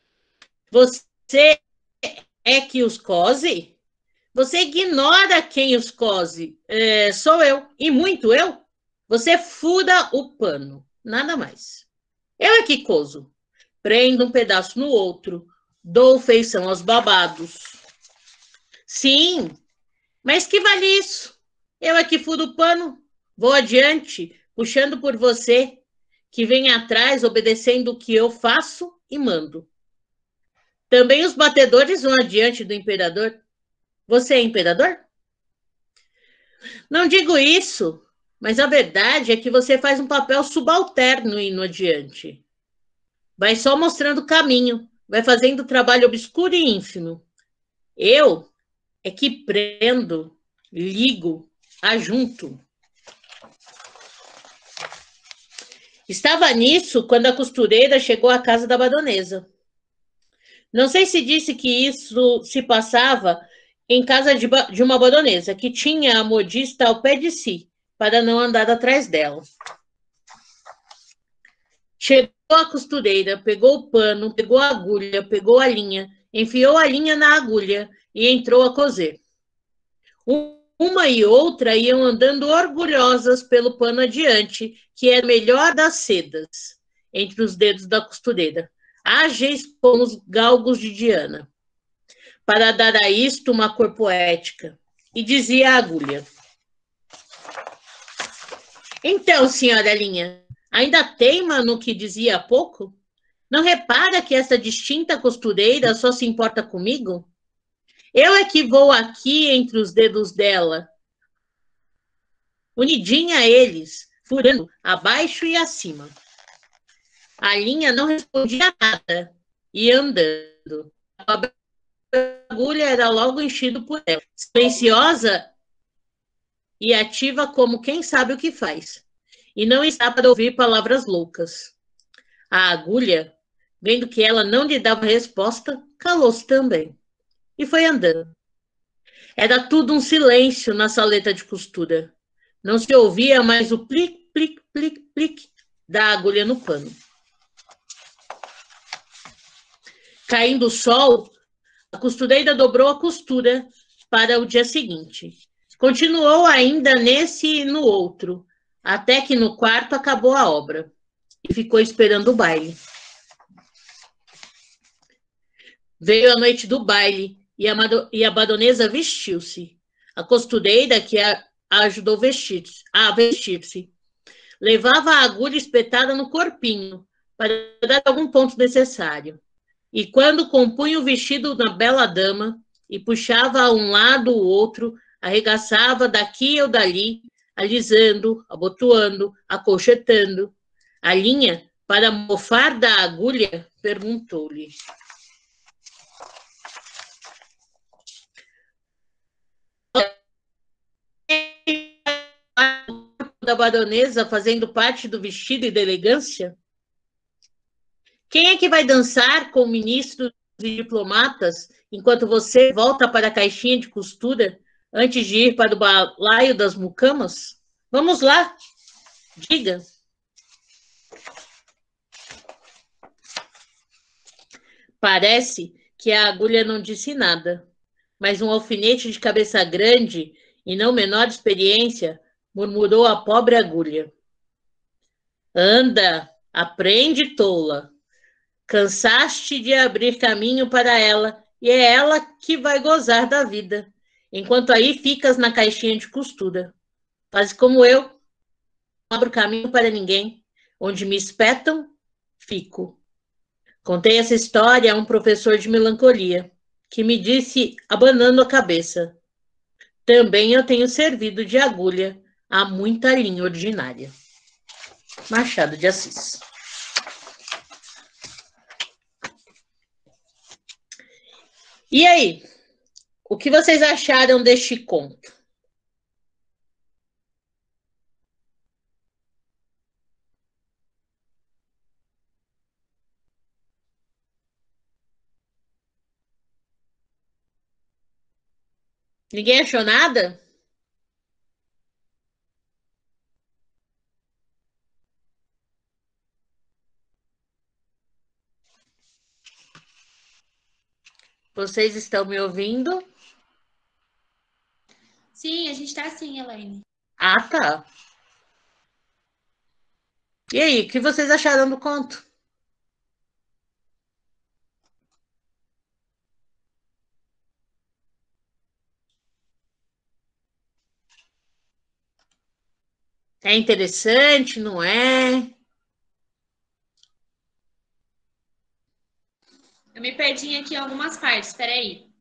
Você é que os cose? Você ignora quem os cose. É, sou eu. E muito eu. Você fura o pano. Nada mais. Eu é que coso. Prendo um pedaço no outro. Dou feição aos babados. Sim, mas que vale isso? Eu é que furo o pano. Vou adiante, puxando por você, que vem atrás, obedecendo o que eu faço e mando. Também os batedores vão adiante do imperador. Você é imperador? Não digo isso, mas a verdade é que você faz um papel subalterno indo adiante. Vai só mostrando o caminho, vai fazendo trabalho obscuro e ínfimo. Eu é que prendo, ligo, ajunto. Estava nisso quando a costureira chegou à casa da baronesa. Não sei se disse que isso se passava em casa de, de uma baronesa, que tinha a modista ao pé de si, para não andar atrás dela. Chegou a costureira, pegou o pano, pegou a agulha, pegou a linha, enfiou a linha na agulha e entrou a coser. Uma e outra iam andando orgulhosas pelo pano adiante, que era melhor das sedas, entre os dedos da costureira, ágeis como os galgos de Diana, para dar a isto uma cor poética. E dizia a agulha: então, senhora Linha, ainda teima no que dizia há pouco? Não repara que essa distinta costureira só se importa comigo? Eu é que vou aqui entre os dedos dela, unidinha a eles, furando abaixo e acima. A linha não respondia nada, ia andando. A agulha era logo enchido por ela, silenciosa e ativa como quem sabe o que faz, e não está para ouvir palavras loucas. A agulha, vendo que ela não lhe dava resposta, calou-se também, e foi andando. Era tudo um silêncio na saleta de costura. Não se ouvia mais o plic, plic, plic, plic da agulha no pano. Caindo o sol, a costureira dobrou a costura para o dia seguinte. Continuou ainda nesse e no outro, até que no quarto acabou a obra e ficou esperando o baile. Veio a noite do baile e a, e a baronesa vestiu-se. A costureira que a, a ajudou vestir, a vestir-se levava a agulha espetada no corpinho para dar algum ponto necessário. E quando compunha o vestido na bela dama e puxava a um lado o outro, arregaçava daqui ou dali, alisando, abotoando, acolchetando. A linha, para mofar da agulha, perguntou-lhe: da baronesa fazendo parte do vestido e da elegância? Quem é que vai dançar com ministros e diplomatas enquanto você volta para a caixinha de costura antes de ir para o balaio das mucamas? Vamos lá, diga. Parece que a agulha não disse nada, mas um alfinete de cabeça grande e não menor experiência murmurou a pobre agulha: anda, aprende, tola. Cansaste de abrir caminho para ela, e é ela que vai gozar da vida, enquanto aí ficas na caixinha de costura. Faz como eu, não abro caminho para ninguém. Onde me espetam, fico. Contei essa história a um professor de melancolia, que me disse, abanando a cabeça: também eu tenho servido de agulha a muita linha ordinária. Machado de Assis. E aí, o que vocês acharam deste conto? Ninguém achou nada? Vocês estão me ouvindo? Sim, a gente tá sim, Elaine. Ah, tá. E aí, o que vocês acharam do conto? É interessante, não é? Eu me perdi aqui em algumas partes, peraí.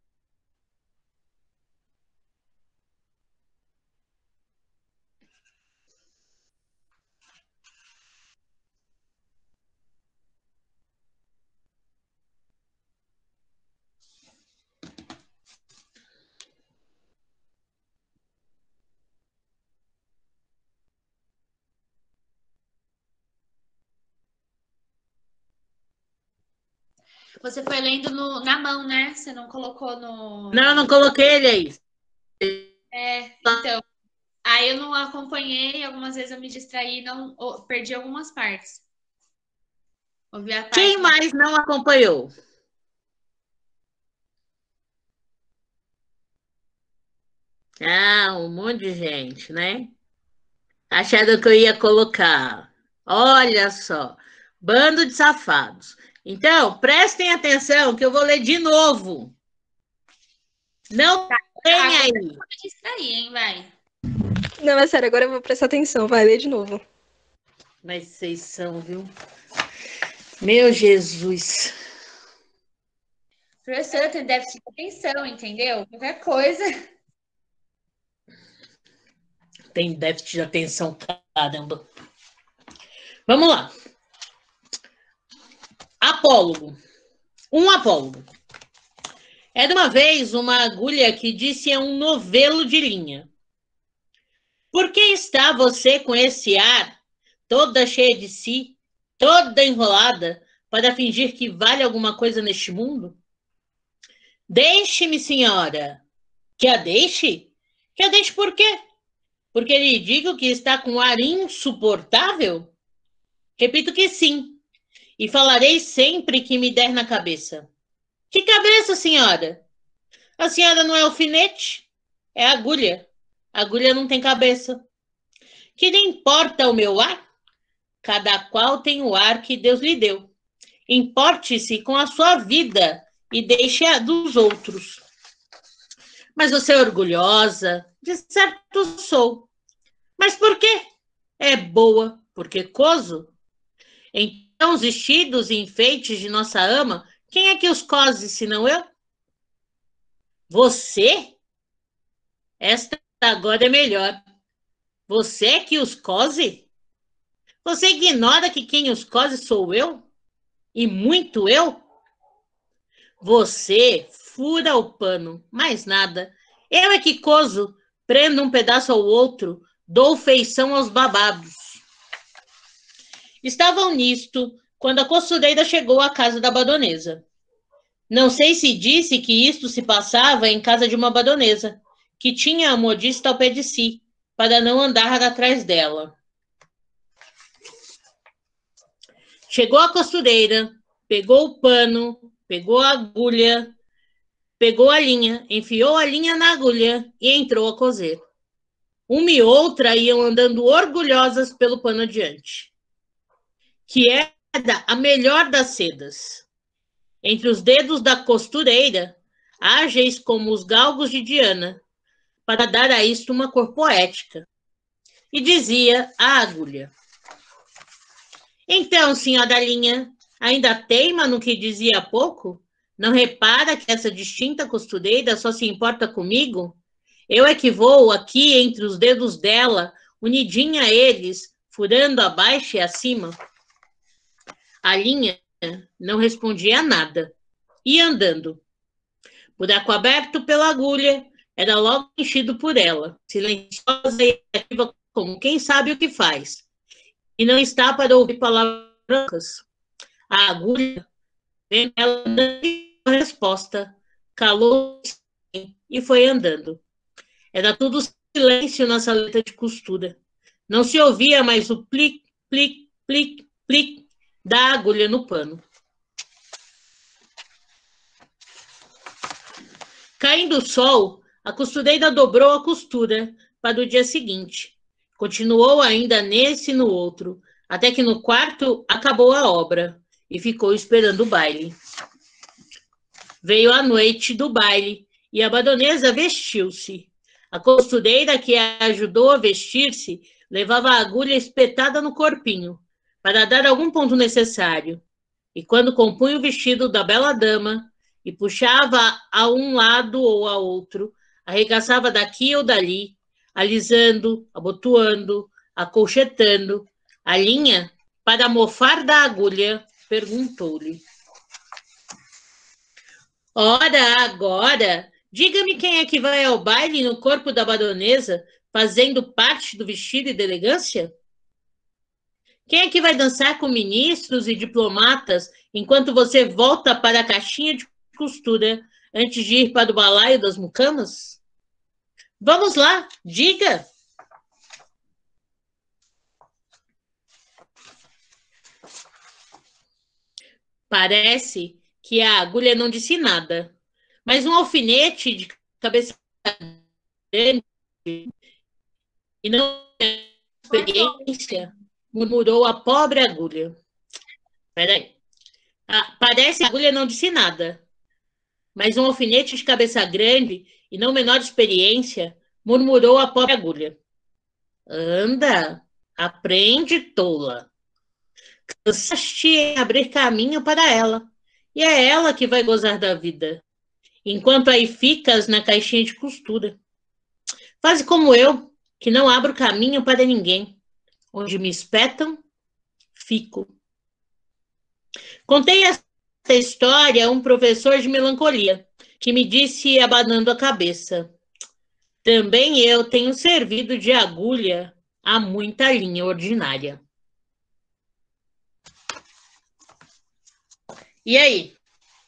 Você foi lendo no, na mão, né? Você não colocou no... Não, não coloquei ele aí. É, então... Aí eu não acompanhei, algumas vezes eu me distraí e não oh, perdi algumas partes. Ouvi a parte. Quem mais não acompanhou? Ah, um monte de gente, né? Acharam que eu ia colocar. Olha só, bando de safados. Então, prestem atenção que eu vou ler de novo. Não Tá, tem agora aí. eu vou me distrair, hein, vai. Não, é sério, agora eu vou prestar atenção. Vai ler de novo. Mas vocês são, viu? Meu Jesus. Professora, tem déficit de atenção, entendeu? Qualquer coisa. Tem déficit de atenção, caramba. Vamos lá. Apólogo. Um apólogo. Era uma vez uma agulha que disse a um novelo de linha: por que está você com esse ar, toda cheia de si, toda enrolada, para fingir que vale alguma coisa neste mundo? Deixe-me, senhora. Que a deixe? Que a deixe por quê? Porque lhe digo que está com um ar insuportável? Repito que sim, e falarei sempre que me der na cabeça. Que cabeça, senhora? A senhora não é alfinete? É agulha. A agulha não tem cabeça. Que lhe importa o meu ar? Cada qual tem o ar que Deus lhe deu. Importe-se com a sua vida e deixe a dos outros. Mas você é orgulhosa? De certo sou. Mas por quê? É boa, porque coso. Então, os vestidos e enfeites de nossa ama, quem é que os cose, senão eu? Você? Esta agora é melhor. Você é que os cose? Você ignora que quem os cose sou eu? E muito eu? Você fura o pano, mais nada. Eu é que coso, prendo um pedaço ao outro, dou feição aos babados. Estavam nisto quando a costureira chegou à casa da badonesa. Não sei se disse que isto se passava em casa de uma badonesa, que tinha a modista ao pé de si, para não andar atrás dela. Chegou a costureira, pegou o pano, pegou a agulha, pegou a linha, enfiou a linha na agulha e entrou a coser. Uma e outra iam andando orgulhosas pelo pano adiante, que era a melhor das sedas. Entre os dedos da costureira, ágeis como os galgos de Diana, para dar a isto uma cor poética. E dizia a agulha: então, senhora linha, ainda teima no que dizia há pouco? Não repara que essa distinta costureira só se importa comigo? Eu é que vou aqui entre os dedos dela, unidinha a eles, furando abaixo e acima. A linha não respondia nada. Ia andando. Buraco aberto pela agulha, era logo enchido por ela, silenciosa e ativa como quem sabe o que faz. E não está para ouvir palavras brancas. A agulha, vendo ela, não deu resposta, calou-se e foi andando. Era tudo silêncio na saleta de costura. Não se ouvia mais o plic, plic, plic, plic da agulha no pano. Caindo o sol, a costureira dobrou a costura para o dia seguinte. Continuou ainda nesse e no outro, até que no quarto acabou a obra e ficou esperando o baile. Veio a noite do baile e a badonesa vestiu-se. A costureira que a ajudou a vestir-se levava a agulha espetada no corpinho para dar algum ponto necessário. E quando compunha o vestido da bela dama e puxava a um lado ou a outro, arregaçava daqui ou dali, alisando, abotoando, acolchetando, a linha, para mofar da agulha, perguntou-lhe: ora, agora, diga-me quem é que vai ao baile no corpo da badonesa, fazendo parte do vestido e da elegância? Quem é que vai dançar com ministros e diplomatas enquanto você volta para a caixinha de costura antes de ir para o balaio das mucamas? Vamos lá, diga! Parece que a agulha não disse nada, mas um alfinete de cabeça grande e não experiência, murmurou a pobre agulha. Peraí. Ah, parece que a agulha não disse nada, mas um alfinete de cabeça grande e não menor experiência, murmurou a pobre agulha. Anda, aprende, tola. Cansaste em abrir caminho para ela, e é ela que vai gozar da vida, enquanto aí ficas na caixinha de costura. Faz como eu, que não abro caminho para ninguém. Onde me espetam, fico. Contei essa história um professor de melancolia, que me disse, abanando a cabeça: também eu tenho servido de agulha a muita linha ordinária. E aí?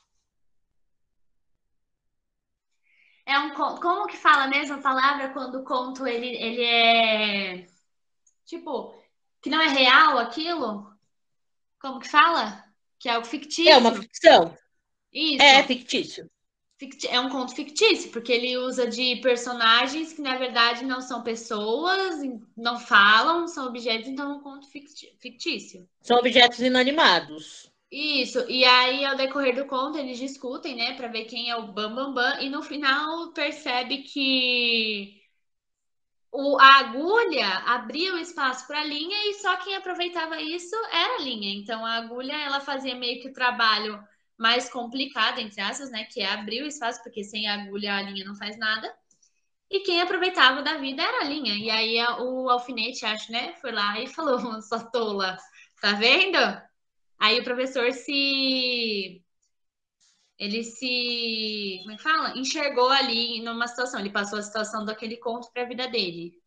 É um conto. Como que fala a mesma palavra quando o conto ele, ele é tipo que não é real aquilo? Como que fala? Que é algo fictício? É uma ficção. Isso. É fictício. É um conto fictício, porque ele usa de personagens que, na verdade, não são pessoas, não falam, são objetos, então é um conto fictício. São objetos inanimados. Isso, e aí, ao decorrer do conto, eles discutem, né, para ver quem é o Bam Bam Bam, e no final percebe que o, a agulha abria o espaço para a linha e só quem aproveitava isso era a linha. Então, a agulha, ela fazia meio que o trabalho mais complicado, entre aspas, né? Que é abrir o espaço, porque sem a agulha a linha não faz nada. E quem aproveitava da vida era a linha. E aí a, o alfinete, acho, né? Foi lá e falou, sua tola, tá vendo? Aí o professor se... Ele se... Como é que fala? Enxergou ali numa situação. Ele passou a situação daquele conto para a vida dele.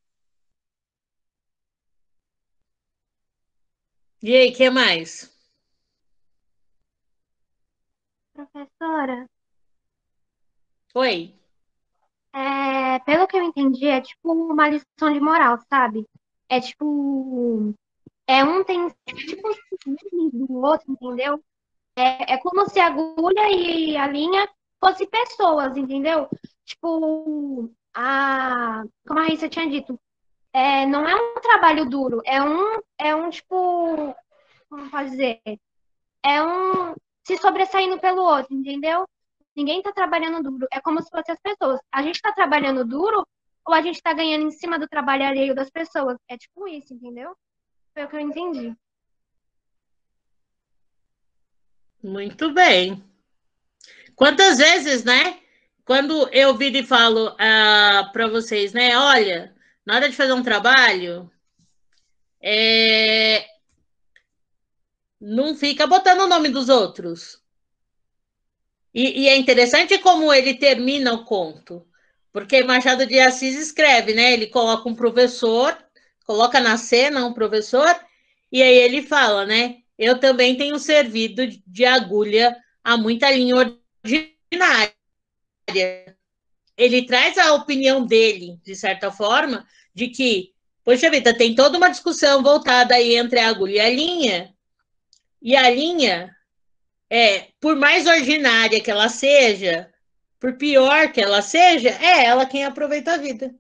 E aí, o que mais? Professora, Oi. é, pelo que eu entendi, é tipo uma lição de moral, sabe? É tipo. É um tem tipo um ciúme do outro, entendeu? É, é como se a agulha e a linha fossem pessoas, entendeu? Tipo, a, como a Raíssa tinha dito, é, não é um trabalho duro, é um, é um tipo, como pode dizer? É um se sobressaindo pelo outro, entendeu? Ninguém tá trabalhando duro. É como se fossem as pessoas. A gente tá trabalhando duro ou a gente tá ganhando em cima do trabalho alheio das pessoas? É tipo isso, entendeu? Foi o que eu entendi. Muito bem. Quantas vezes, né? Quando eu viro e falo ah, para vocês, né? Olha, na hora de fazer um trabalho, é... não fica botando o nome dos outros. E, e é interessante como ele termina o conto, porque Machado de Assis escreve, né? Ele coloca um professor, coloca na cena um professor, e aí ele fala, né? Eu também tenho servido de agulha a muita linha ordinária. Ele traz a opinião dele, de certa forma, de que, poxa vida, tem toda uma discussão voltada aí entre a agulha e a linha, e a linha, é, por mais ordinária que ela seja, por pior que ela seja, é ela quem aproveita a vida.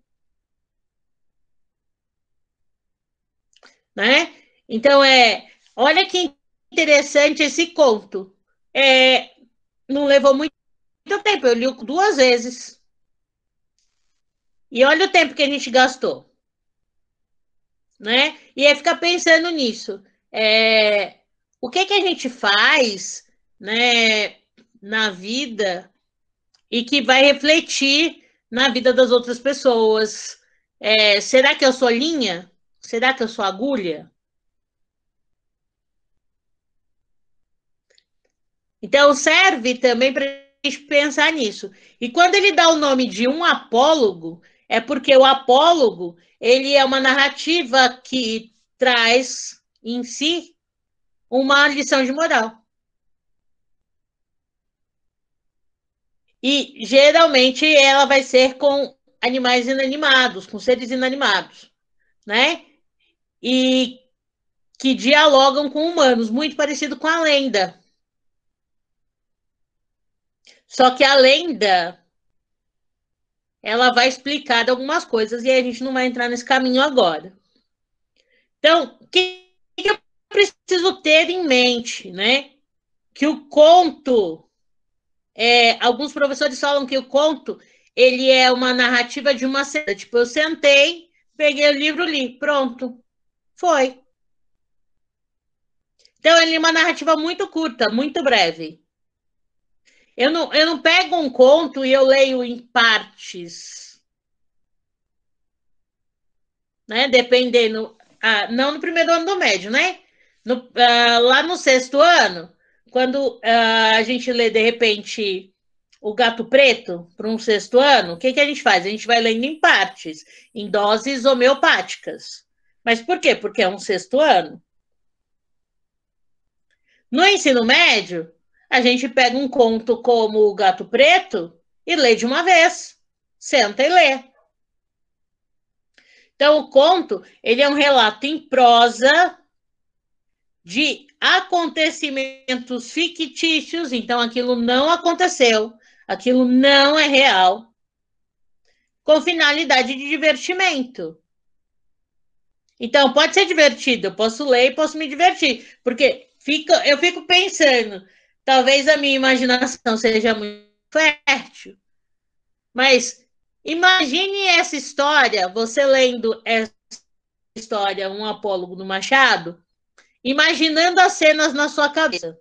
Né? Então, é, olha que interessante esse conto. É, não levou muito tempo, eu li duas vezes. E olha o tempo que a gente gastou. Né? E aí fica pensando nisso. É, o que, que a gente faz, né, na vida e que vai refletir na vida das outras pessoas? É, será que eu sou linha? Será que eu sou agulha? Então, serve também para a gente pensar nisso. E quando ele dá o nome de um apólogo, é porque o apólogo ele é uma narrativa que traz em si uma lição de moral. E, geralmente, ela vai ser com animais inanimados, com seres inanimados, né? E que dialogam com humanos, muito parecido com a lenda. Só que a lenda, ela vai explicar algumas coisas e a gente não vai entrar nesse caminho agora. Então, o que eu preciso ter em mente, né? Que o conto, é, alguns professores falam que o conto, ele é uma narrativa de uma cena. Tipo, eu sentei, peguei o livro, li, pronto, foi. Então, ele é uma narrativa muito curta, muito breve. Eu não, eu não pego um conto e eu leio em partes. Né? Dependendo. Ah, não no primeiro ano do médio, né? No, ah, lá no sexto ano, quando uh, a gente lê, de repente, O Gato Preto para um sexto ano, o que, que a gente faz? A gente vai lendo em partes, em doses homeopáticas. Mas por quê? Porque é um sexto ano. No ensino médio, a gente pega um conto como O Gato Preto e lê de uma vez. Senta e lê. Então, o conto, ele é um relato em prosa de acontecimentos fictícios, então aquilo não aconteceu, aquilo não é real, com finalidade de divertimento. Então, pode ser divertido, eu posso ler e posso me divertir, porque fica, eu fico pensando, talvez a minha imaginação seja muito fértil, mas imagine essa história, você lendo essa história, um apólogo do Machado, imaginando as cenas na sua cabeça.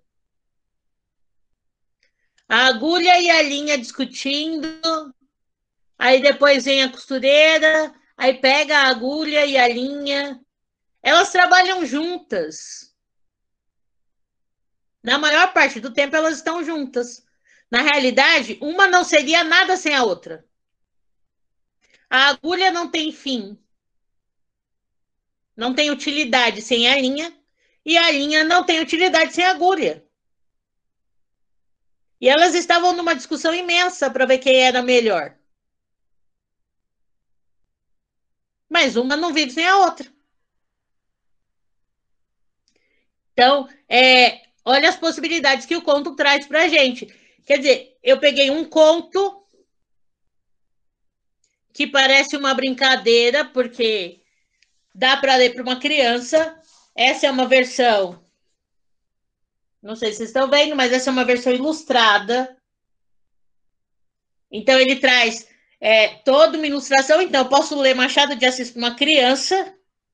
A agulha e a linha discutindo, aí depois vem a costureira, aí pega a agulha e a linha. Elas trabalham juntas. Na maior parte do tempo, elas estão juntas. Na realidade, uma não seria nada sem a outra. A agulha não tem fim. Não tem utilidade sem a linha. E a linha não tem utilidade sem a agulha. E elas estavam numa discussão imensa para ver quem era melhor. Mas uma não vive sem a outra. Então, é, olha as possibilidades que o conto traz para a gente. Quer dizer, eu peguei um conto que parece uma brincadeira, porque dá para ler para uma criança. Essa é uma versão, não sei se vocês estão vendo, mas essa é uma versão ilustrada. Então, ele traz é, toda uma ilustração. Então, eu posso ler Machado de Assis para uma criança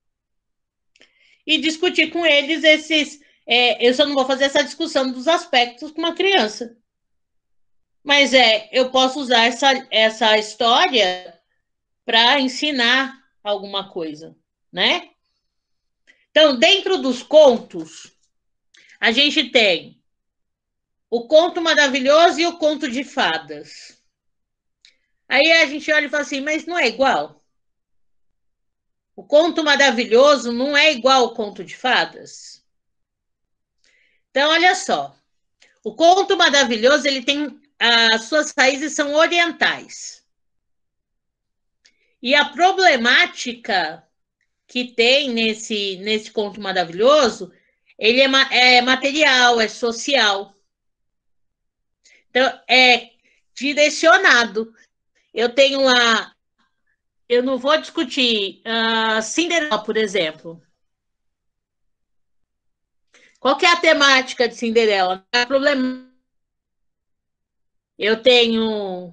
e discutir com eles esses... É, eu só não vou fazer essa discussão dos aspectos com uma criança. Mas é, eu posso usar essa, essa história para ensinar alguma coisa, né? Então, dentro dos contos, a gente tem o conto maravilhoso e o conto de fadas. Aí a gente olha e fala assim, mas não é igual? O conto maravilhoso não é igual ao conto de fadas? Então, olha só. O conto maravilhoso, ele tem... As suas raízes são orientais. E a problemática que tem nesse, nesse conto maravilhoso, ele é, é material, é social. Então, é direcionado. Eu tenho lá... Eu não vou discutir uh, Cinderela, por exemplo. Qual que é a temática de Cinderela? Não é problema. Eu tenho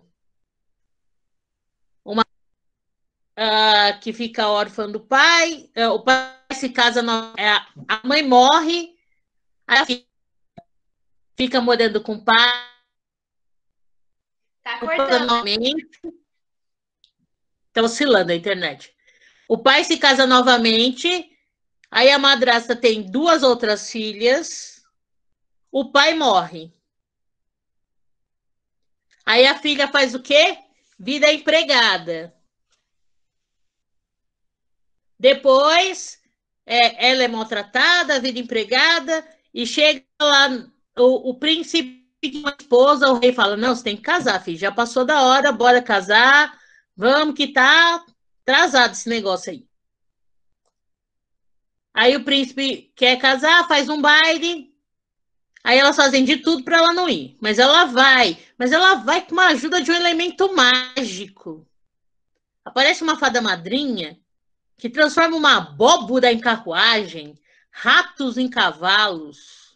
uma uh, que fica órfã do pai, uh, o pai se casa, no, uh, a mãe morre, a filha fica morando com o pai. Tá cortando. Tá oscilando a internet. O pai se casa novamente, aí a madrasta tem duas outras filhas, o pai morre. Aí a filha faz o quê? Vira empregada. Depois, é, ela é maltratada, vira empregada, e chega lá, o, o príncipe, uma esposa, o rei fala, não, você tem que casar, filho, já passou da hora, bora casar, vamos que tá atrasado esse negócio aí. Aí o príncipe quer casar, faz um baile, aí elas fazem de tudo para ela não ir, mas ela vai, mas ela vai com a ajuda de um elemento mágico. Aparece uma fada madrinha que transforma uma abóbora em carruagem, ratos em cavalos,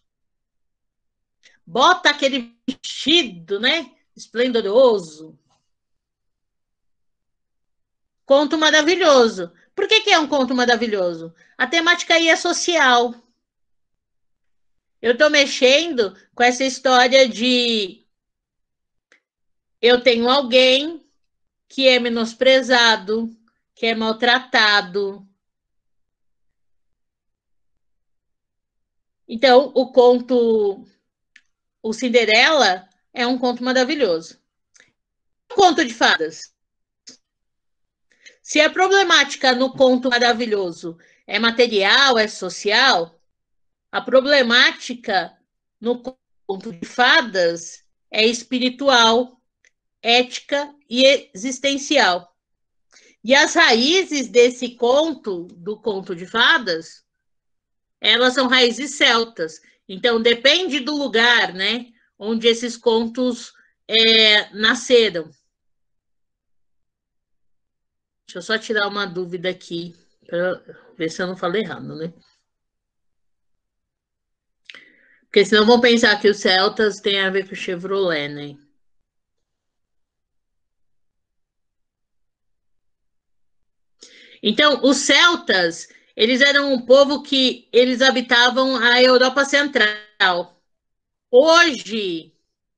bota aquele vestido, né, esplendoroso. Conto maravilhoso. Por que que é um conto maravilhoso? A temática aí é social. Eu estou mexendo com essa história de eu tenho alguém que é menosprezado, que é maltratado. Então, o conto o Cinderela é um conto maravilhoso. Um conto de fadas. Se a problemática no conto maravilhoso é material, é social, a problemática no conto de fadas é espiritual, ética e existencial. E as raízes desse conto, do conto de fadas, elas são raízes celtas. Então, depende do lugar, né, onde esses contos é, nasceram. Deixa eu só tirar uma dúvida aqui, para ver se eu não falei errado, né? Porque senão vão pensar que os celtas têm a ver com o Chevrolet, né? Então, os celtas, eles eram um povo que eles habitavam a Europa Central. Hoje,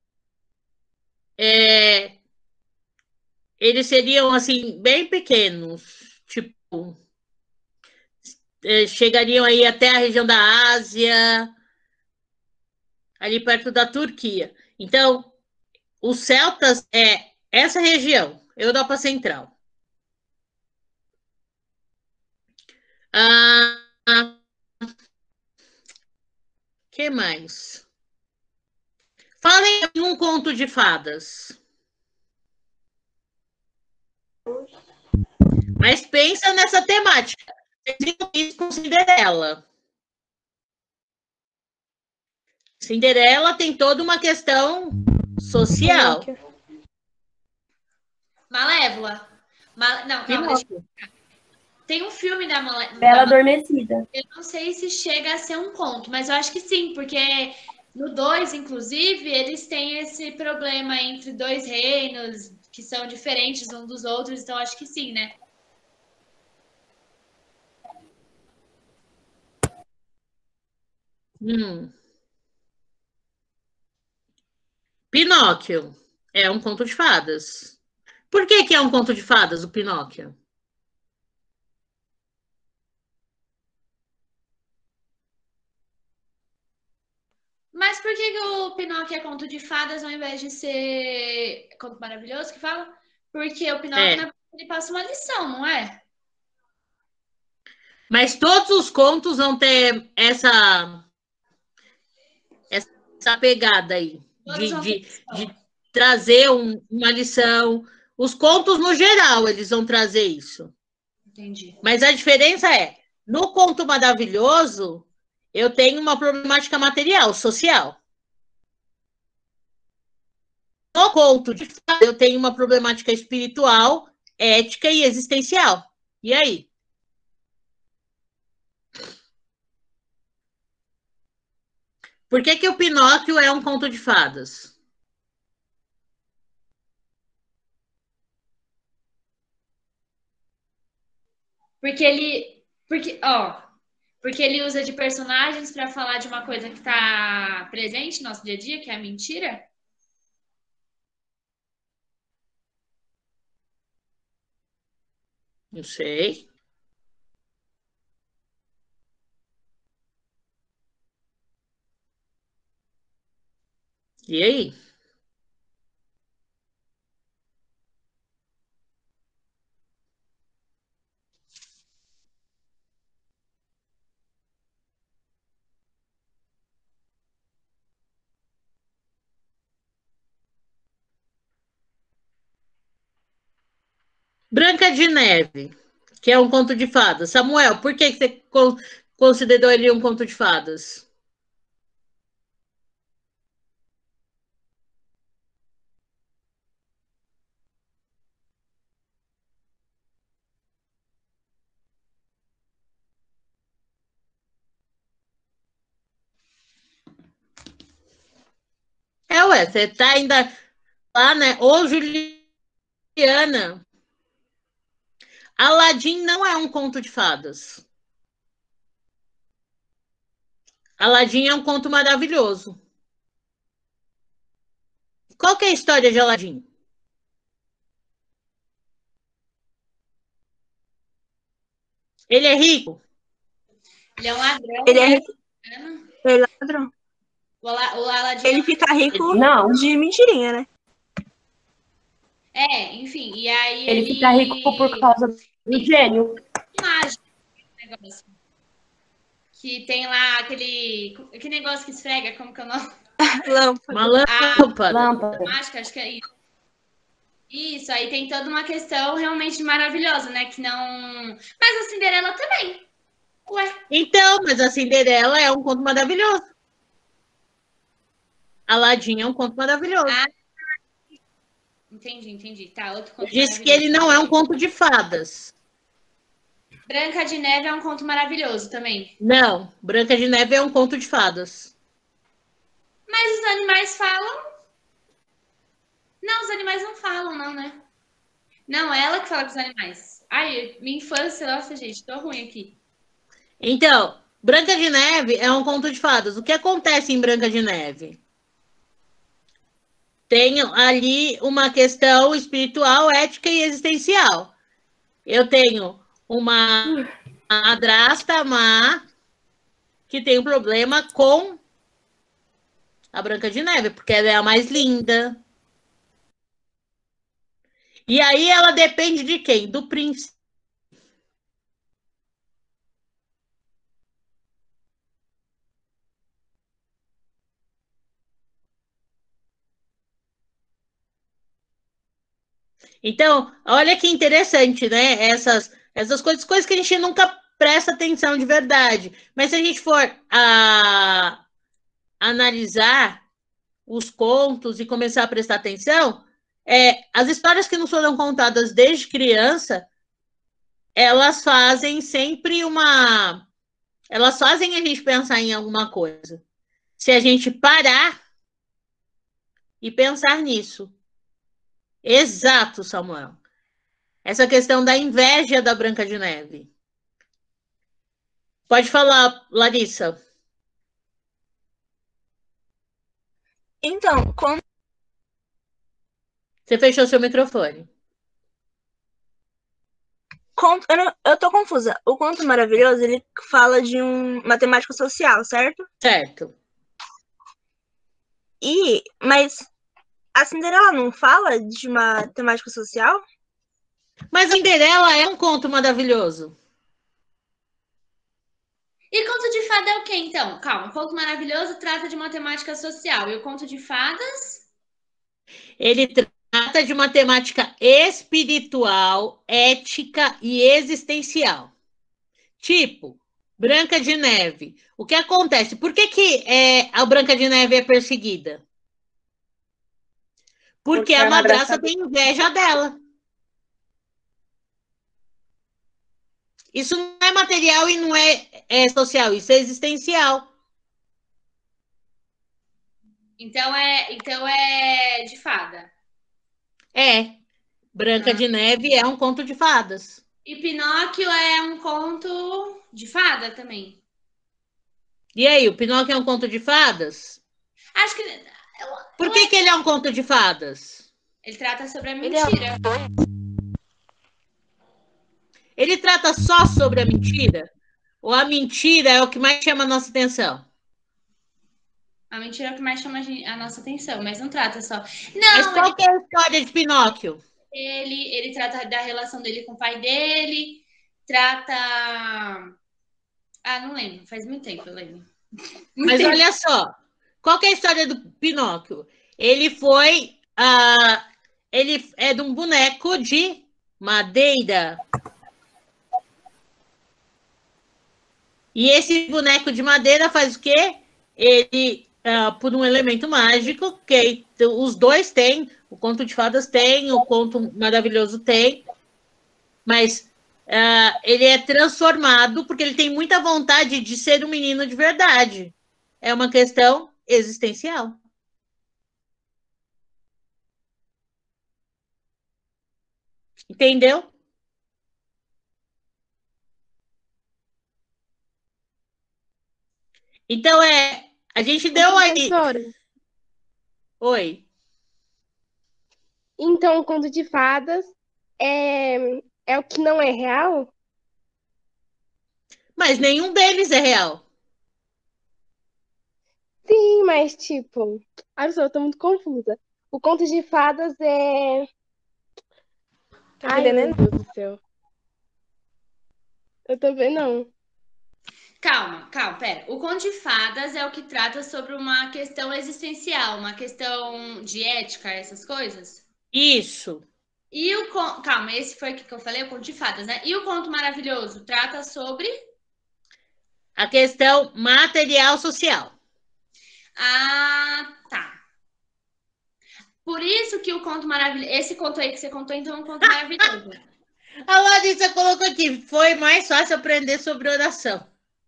é, eles seriam, assim, bem pequenos. Tipo, é, chegariam aí até a região da Ásia, ali perto da Turquia. Então, os celtas é essa região, Europa Central. Ah, que mais? Falem um conto de fadas. Mas pensa nessa temática. Vocês viram isso com Cinderela. Cinderela tem toda uma questão social. Malévola. Mal... Não, calma, deixa eu... Tem um filme da Malévola. Bela Adormecida. Eu não sei se chega a ser um conto, mas eu acho que sim, porque no dois, inclusive, eles têm esse problema entre dois reinos que são diferentes uns dos outros, então acho que sim, né? Hum. Pinóquio é um conto de fadas. Por que que é um conto de fadas, o Pinóquio? Mas por que que o Pinóquio é conto de fadas ao invés de ser conto maravilhoso que fala? Porque o Pinóquio, É. na verdade, ele passa uma lição, não é? Mas todos os contos vão ter essa, essa pegada aí, Todos de, vão ter de, lição. de trazer um- uma lição. Os contos, no geral, eles vão trazer isso. Entendi. Mas a diferença é, no conto maravilhoso, eu tenho uma problemática material, social. No conto de fadas, eu tenho uma problemática espiritual, ética e existencial. E aí? Por que que o Pinóquio é um conto de fadas? Porque ele. Porque, ó, porque ele usa de personagens para falar de uma coisa que está presente no nosso dia a dia, que é a mentira? Não sei. E aí? Branca de Neve, que é um conto de fadas. Samuel, por que que você con- considerou ele um conto de fadas? É, ué, você tá ainda lá, né? Ô, Juliana, Aladim não é um conto de fadas. Aladim é um conto maravilhoso. Qual que é a história de Aladim? Ele é rico? Ele é um ladrão, Ele é, né? ele é ladrão. O, Ala, o Aladim. Ele fica rico Não. de mentirinha, né? É, enfim, e aí Ele ele. fica rico por causa do gênio. Mágico, negócio. Que tem lá aquele. Que negócio que esfrega, como que é o nome? Lâmpada. Uma lâmpada. Lâmpada. Mágica, acho que é isso. Isso, aí tem toda uma questão realmente maravilhosa, né? Que não. Mas a Cinderela também. Ué. Então, mas a Cinderela é um conto maravilhoso. Aladim é um conto maravilhoso. Ah, entendi, entendi. Tá, outro conto Diz que ele não é um conto de fadas. Branca de Neve é um conto maravilhoso também. Não, Branca de Neve é um conto de fadas. Mas os animais falam? Não, os animais não falam, não, né? Não, ela que fala com os animais. Ai, minha infância, nossa, gente, tô ruim aqui. Então, Branca de Neve é um conto de fadas. O que acontece em Branca de Neve? Tem ali uma questão espiritual, ética e existencial. Eu tenho uma madrasta má que tem um problema com a Branca de Neve, porque ela é a mais linda. E aí ela depende de quem? Do príncipe. Então, olha que interessante, né? Essas, essas coisas, coisas que a gente nunca presta atenção de verdade. Mas se a gente for a, analisar os contos e começar a prestar atenção, é, as histórias que nos foram contadas desde criança, elas fazem sempre uma... Elas fazem a gente pensar em alguma coisa. Se a gente parar e pensar nisso. Exato, Samuel. Essa questão da inveja da Branca de Neve. Pode falar, Larissa. Então, como... Você fechou seu microfone. Conto, eu, não, eu tô confusa. O Conto Maravilhoso, ele fala de um matemático social, certo? Certo. E, mas a Cinderela não fala de uma temática social? Mas a Cinderela é um conto maravilhoso. E conto de fada é o quê, então? Calma, o Conto Maravilhoso trata de matemática social. E o Conto de Fadas? Ele trata de uma temática espiritual, ética e existencial. Tipo, Branca de Neve. O que acontece? Por que, que é, a Branca de Neve é perseguida? Porque, Porque a madrasta tem inveja dela. Isso não é material e não é, é social, isso é existencial. Então é, então é de fada. É. Branca ah. de Neve é um conto de fadas. E Pinóquio é um conto de fada também. E aí, o Pinóquio é um conto de fadas? Acho que... Eu, Por que, eu... que ele é um conto de fadas? Ele trata sobre a mentira. Ele trata só sobre a mentira? Ou a mentira é o que mais chama a nossa atenção? A mentira é o que mais chama a nossa atenção, mas não trata só. Não, mas qual ele... que é a história de Pinóquio? Ele, ele trata da relação dele com o pai dele, trata... Ah, não lembro, faz muito tempo eu lembro. Muito mas tempo. Olha só, qual que é a história do Pinóquio? Ele foi... Uh, ele é de um boneco de madeira. E esse boneco de madeira faz o quê? Ele, uh, por um elemento mágico, que os dois têm, o Conto de Fadas tem, o Conto Maravilhoso tem, mas uh, ele é transformado porque ele tem muita vontade de ser um menino de verdade. É uma questão existencial. Entendeu? Então, é, a gente deu aí... Professora. Oi. Então, o Conto de Fadas é, é o que não é real? Mas nenhum deles é real. Sim, mas tipo. Ai, pessoal, eu tô muito confusa. O conto de fadas é. Tá Ai, entendendo? meu Meu Deus do céu. Eu também não. Calma, calma, pera. O conto de fadas é o que trata sobre uma questão existencial, uma questão de ética, essas coisas? Isso. E o con... Calma, esse foi o que eu falei, o conto de fadas, né? E o conto maravilhoso trata sobre. A questão material social. Ah, tá. Por isso que o conto maravilhoso. Esse conto aí que você contou, então, é um conto maravilhoso. A Larissa colocou aqui, foi mais fácil aprender sobre oração.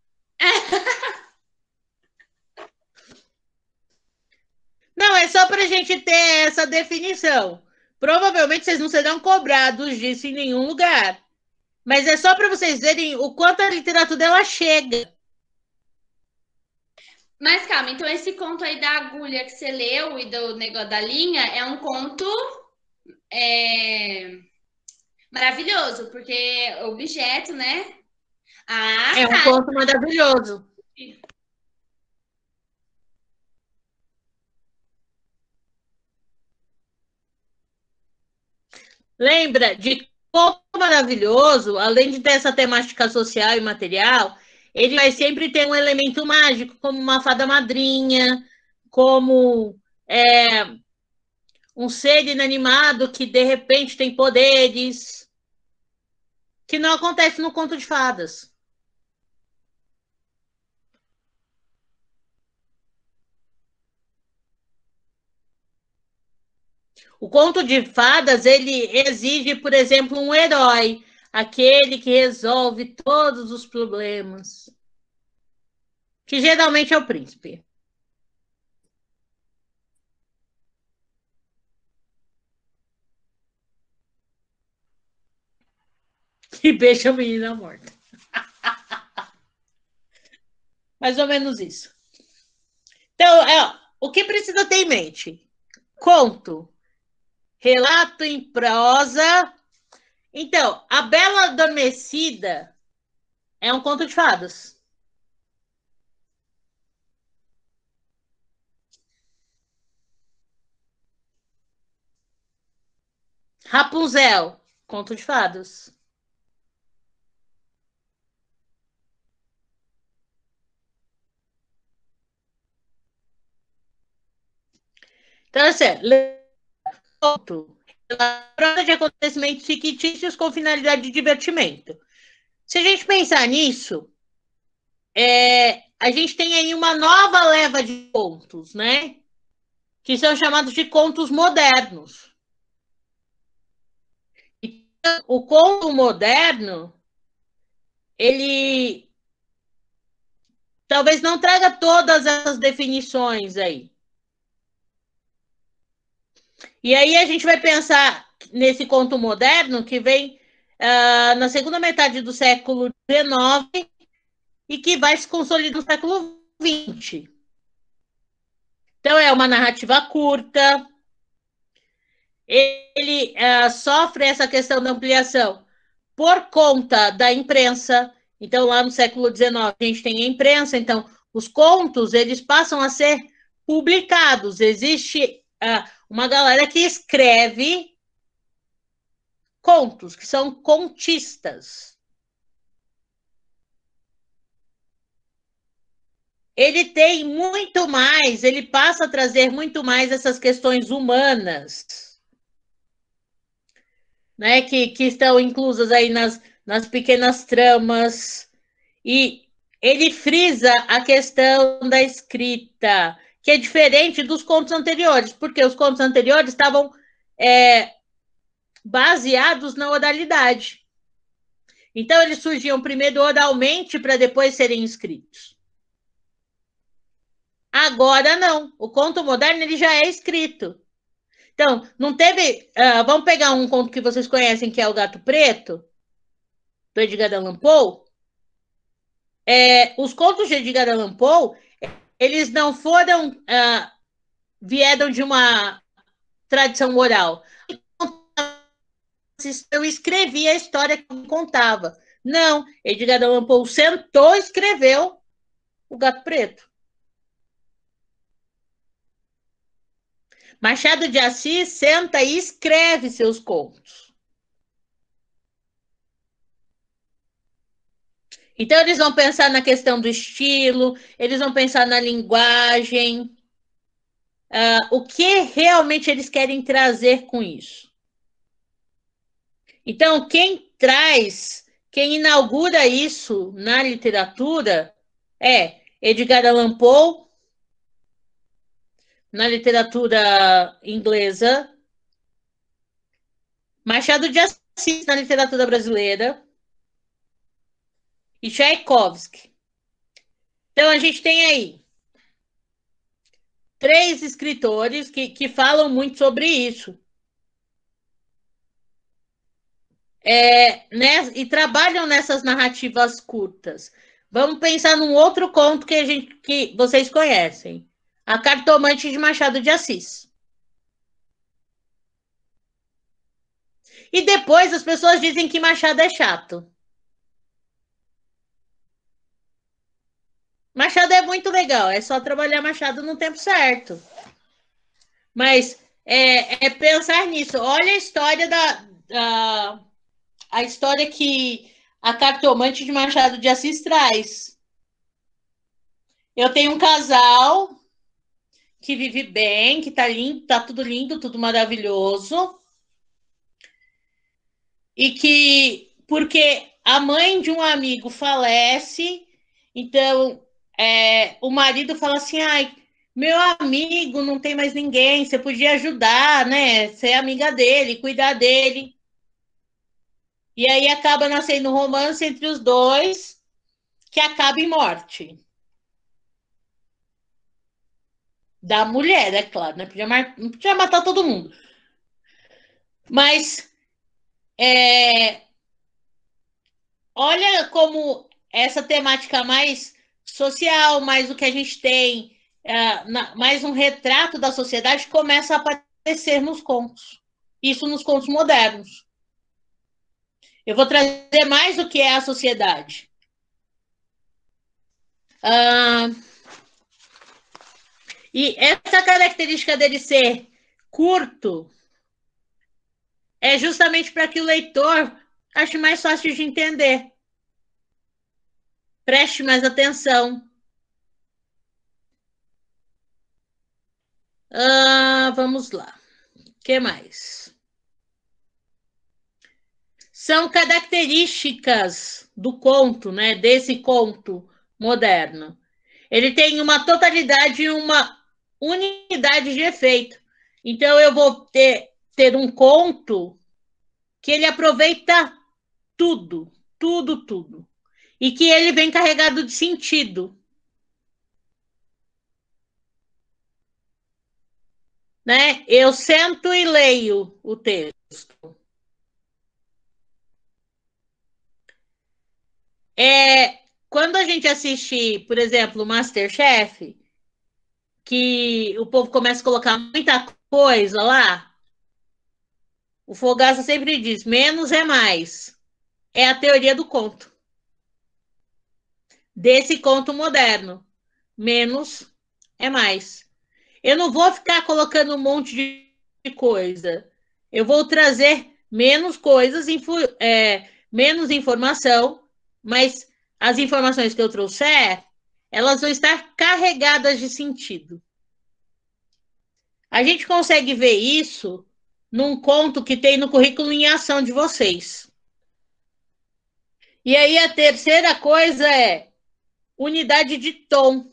Não, é só para a gente ter essa definição. Provavelmente vocês não serão cobrados disso em nenhum lugar. Mas é só para vocês verem o quanto a literatura ela chega. Mas calma, então esse conto aí da agulha que você leu e do negócio da linha é um conto é, maravilhoso, porque é objeto, né? Ah, É um tá. conto maravilhoso. Lembra de conto maravilhoso, além de ter essa temática social e material, ele vai sempre ter um elemento mágico, como uma fada madrinha, como é, um ser inanimado que de repente tem poderes, que não acontece no conto de fadas. O conto de fadas, ele exige, por exemplo, um herói, aquele que resolve todos os problemas, que geralmente é o príncipe. E beija a menina morta. Mais ou menos isso. Então, é, o que precisa ter em mente? Conto, relato em prosa. Então, A Bela Adormecida é um conto de fadas. Rapunzel, conto de fadas. Então, assim, conto, prosa de acontecimentos fictícios com finalidade de divertimento. Se a gente pensar nisso, é, a gente tem aí uma nova leva de contos, né? Que são chamados de contos modernos. Então, o conto moderno, ele talvez não traga todas essas definições aí. E aí a gente vai pensar nesse conto moderno que vem uh, na segunda metade do século dezenove e que vai se consolidar no século vinte. Então, é uma narrativa curta, ele uh, sofre essa questão da ampliação por conta da imprensa. Então, lá no século dezenove, a gente tem a imprensa, então, os contos, eles passam a ser publicados. Existe uh, uma galera que escreve contos, que são contistas. Ele tem muito mais, ele passa a trazer muito mais essas questões humanas, né, que, que estão inclusas aí nas, nas pequenas tramas, e ele frisa a questão da escrita, que é diferente dos contos anteriores, porque os contos anteriores estavam é, baseados na oralidade. Então, eles surgiam primeiro oralmente para depois serem escritos. Agora, não. O conto moderno ele já é escrito. Então, não teve... Uh, vamos pegar um conto que vocês conhecem, que é O Gato Preto, do Edgar Allan Poe. É, os contos de Edgar Allan Poe, eles não foram... Uh, vieram de uma tradição oral. Eu escrevi a história que eu contava. Não, Edgar Allan Poe sentou e escreveu O Gato Preto. Machado de Assis senta e escreve seus contos. Então, eles vão pensar na questão do estilo, eles vão pensar na linguagem, uh, o que realmente eles querem trazer com isso. Então, quem traz, quem inaugura isso na literatura é Edgar Allan Poe, na literatura inglesa, Machado de Assis na literatura brasileira e Tchaikovsky. Então, a gente tem aí três escritores que, que falam muito sobre isso. É, né, e trabalham nessas narrativas curtas. Vamos pensar num outro conto que, a gente, que vocês conhecem. A Cartomante de Machado de Assis. E depois as pessoas dizem que Machado é chato. Machado é muito legal, é só trabalhar Machado no tempo certo. Mas é, é pensar nisso. Olha a história da, da a história que a Cartomante de Machado de Assis traz. Eu tenho um casal que vive bem, que tá lindo, tá tudo lindo, tudo maravilhoso. E que, porque a mãe de um amigo falece, então é, o marido fala assim, ai, meu amigo não tem mais ninguém, você podia ajudar, né? Ser amiga dele, cuidar dele. E aí acaba nascendo um romance entre os dois, que acaba em morte. Da mulher, é claro, né? Podia, não podia matar todo mundo. Mas é, olha como essa temática mais social, mais o que a gente tem, é, na, mais um retrato da sociedade, começa a aparecer nos contos. Isso nos contos modernos. Eu vou trazer mais o que é a sociedade. Ah, e essa característica dele ser curto é justamente para que o leitor ache mais fácil de entender. Preste mais atenção. Ah, vamos lá. O que mais? São características do conto, né? Desse conto moderno. Ele tem uma totalidade e uma unidade de efeito. Então, eu vou ter, ter um conto que ele aproveita tudo, tudo, tudo. E que ele vem carregado de sentido. Né? Eu sento e leio o texto. É, quando a gente assiste, por exemplo, o MasterChef, que o povo começa a colocar muita coisa lá, o Fogaça sempre diz, menos é mais. É a teoria do conto. Desse conto moderno. Menos é mais. Eu não vou ficar colocando um monte de coisa. Eu vou trazer menos coisas, é, menos informação, mas as informações que eu trouxer, elas vão estar carregadas de sentido. A gente consegue ver isso num conto que tem no currículo em ação de vocês. E aí a terceira coisa é unidade de tom.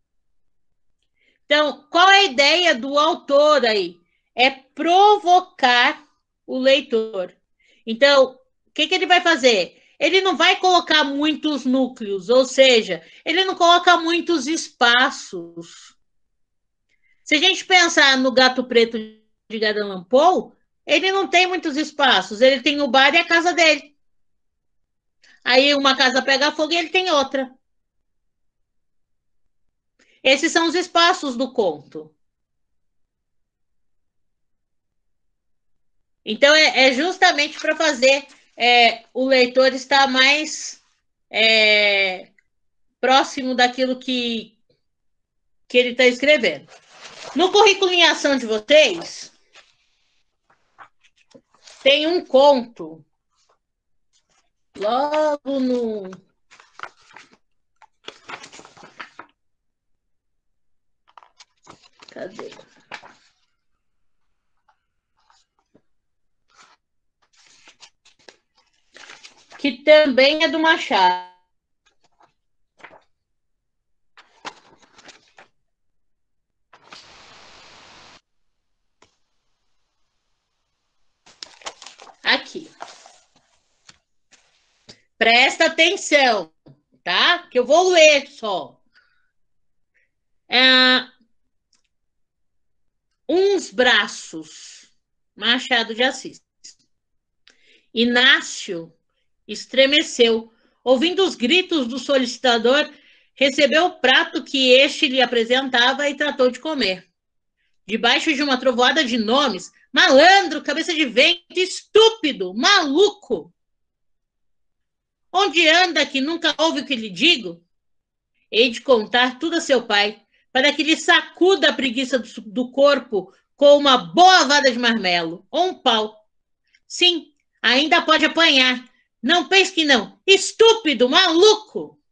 Então, qual é a ideia do autor aí? É provocar o leitor. Então, o que, que ele vai fazer? Ele não vai colocar muitos núcleos, ou seja, ele não coloca muitos espaços. Se a gente pensar no Gato Preto de Edgar Allan Poe, ele não tem muitos espaços. Ele tem o bar e a casa dele. Aí uma casa pega fogo e ele tem outra. Esses são os espaços do conto. Então, é, é justamente para fazer é, o leitor estar mais é, próximo daquilo que, que ele está escrevendo. No currículo em ação de vocês, tem um conto. Logo no... Cadê? Que também é do Machado. Aqui. Presta atenção, tá? Que eu vou ler só. É, uns braços, Machado de Assis. Inácio estremeceu. Ouvindo os gritos do solicitador, recebeu o prato que este lhe apresentava e tratou de comer. Debaixo de uma trovoada de nomes, malandro, cabeça de vento, estúpido, maluco. Onde anda que nunca ouve o que lhe digo? Hei de contar tudo a seu pai, para que lhe sacuda a preguiça do, do corpo com uma boa vada de marmelo, ou um pau. Sim, ainda pode apanhar. Não pense que não. Estúpido, maluco!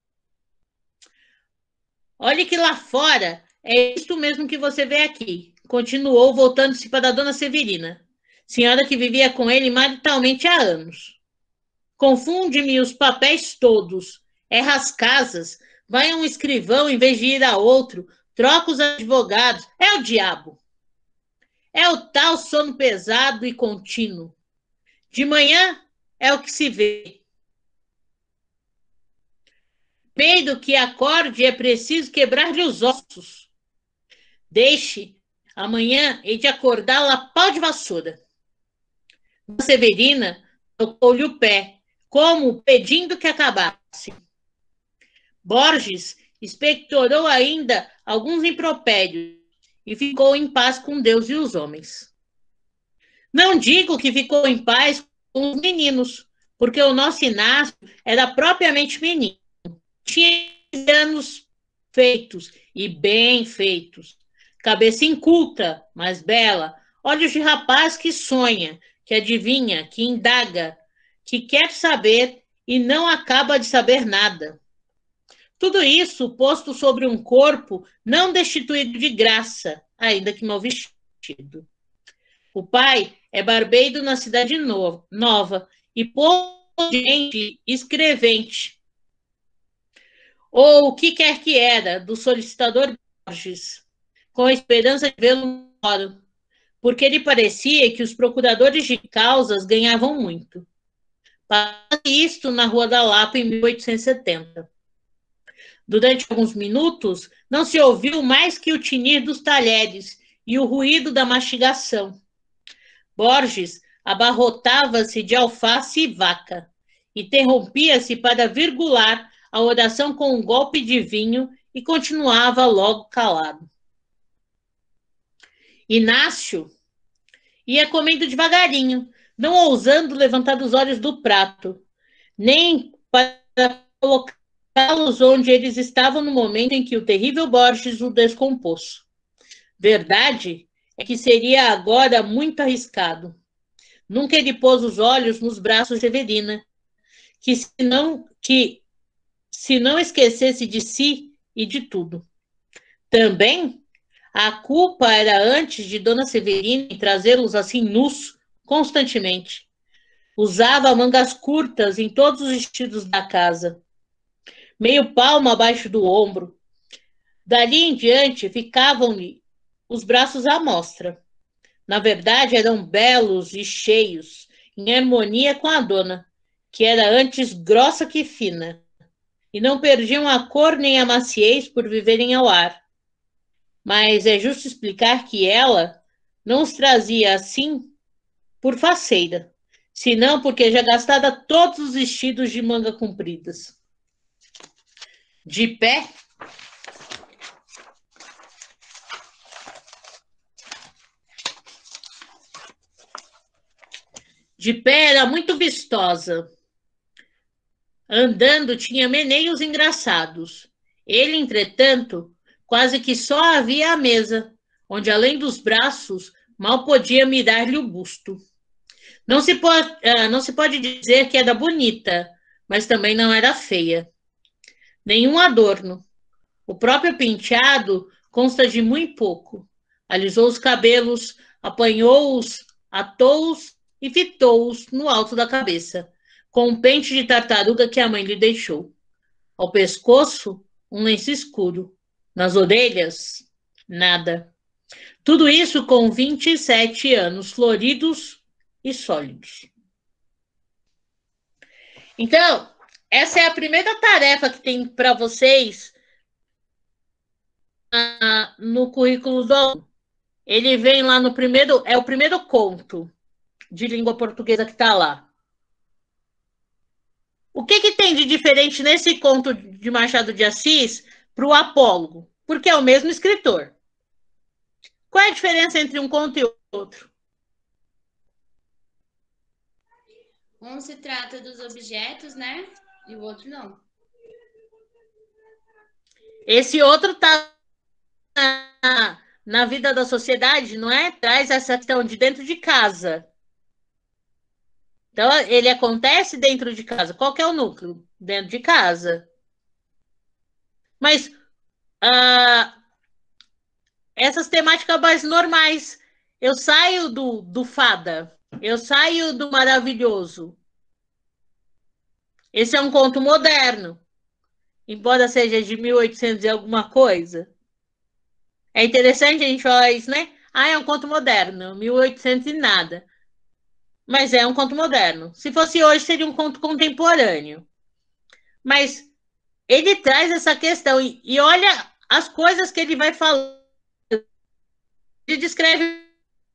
Olhe que lá fora é isto mesmo que você vê aqui. Continuou, voltando-se para a dona Severina, senhora que vivia com ele maritalmente há anos. Confunde-me os papéis todos. Erra as casas. Vai a um escrivão em vez de ir a outro. Troca os advogados. É o diabo. É o tal sono pesado e contínuo. De manhã é o que se vê. Peido que acorde é preciso quebrar-lhe os ossos. Deixe, amanhã hei de acordá-la a pau de vassoura. A Severina tocou-lhe o pé, como pedindo que acabasse. Borges expectorou ainda alguns impropérios e ficou em paz com Deus e os homens. Não digo que ficou em paz com os meninos, porque o nosso Inácio era propriamente menino. Tinha anos feitos e bem feitos. Cabeça inculta, mas bela. Olhos de rapaz que sonha, que adivinha, que indaga, que quer saber e não acaba de saber nada. Tudo isso posto sobre um corpo não destituído de graça, ainda que mal vestido. O pai é barbeiro na cidade nova e pouco gente escrevente. Ou o que quer que era, do solicitador Borges, com a esperança de vê-lo fora, porque lhe parecia que os procuradores de causas ganhavam muito. Passou isto na Rua da Lapa em mil oitocentos e setenta. Durante alguns minutos, não se ouviu mais que o tinir dos talheres e o ruído da mastigação. Borges abarrotava-se de alface e vaca, interrompia-se para virgular a oração com um golpe de vinho e continuava logo calado. Inácio ia comendo devagarinho, não ousando levantar os olhos do prato, nem para colocá-los onde eles estavam no momento em que o terrível Borges o descompôs. Verdade é que seria agora muito arriscado. Nunca ele pôs os olhos nos braços de Severina, que se não, que, se não esquecesse de si e de tudo. Também a culpa era antes de Dona Severina em trazê-los assim nus constantemente. Usava mangas curtas em todos os vestidos da casa, meio palmo abaixo do ombro. Dali em diante ficavam-lhe os braços à mostra. Na verdade, eram belos e cheios, em harmonia com a dona, que era antes grossa que fina, e não perdiam a cor nem a maciez por viverem ao ar. Mas é justo explicar que ela não os trazia assim por faceira, senão porque já gastara todos os vestidos de manga compridas. De pé, de pé era muito vistosa. Andando tinha meneios engraçados. Ele, entretanto, quase que só havia à mesa, onde, além dos braços, mal podia mirar-lhe o busto. Não se, pode, não se pode dizer que era bonita, mas também não era feia. Nenhum adorno. O próprio penteado consta de muito pouco. Alisou os cabelos, apanhou-os, atou-os e fitou-os no alto da cabeça, com um pente de tartaruga que a mãe lhe deixou. Ao pescoço, um lenço escuro. Nas orelhas, nada. Tudo isso com vinte e sete anos, floridos e sólidos. Então, essa é a primeira tarefa que tem para vocês ah, no currículo do aluno. Ele vem lá no primeiro, é o primeiro conto de língua portuguesa que está lá. O que, que tem de diferente nesse conto de Machado de Assis para o Apólogo? Porque é o mesmo escritor. Qual é a diferença entre um conto e outro? Um se trata dos objetos, né? E o outro não. Esse outro está na, na vida da sociedade, não é? Traz essa questão de dentro de casa. Então, ele acontece dentro de casa. Qual que é o núcleo? Dentro de casa. Mas ah, essas temáticas mais normais, eu saio do, do fada, eu saio do maravilhoso. Esse é um conto moderno, embora seja de mil e oitocentos e alguma coisa. É interessante a gente falar isso, né? Ah, é um conto moderno, mil e oitocentos e nada. Mas é um conto moderno. Se fosse hoje, seria um conto contemporâneo. Mas ele traz essa questão e, e olha as coisas que ele vai falar. Ele descreve...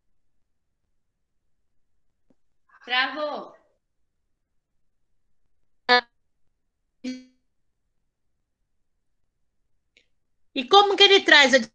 Travou. E como que ele traz a...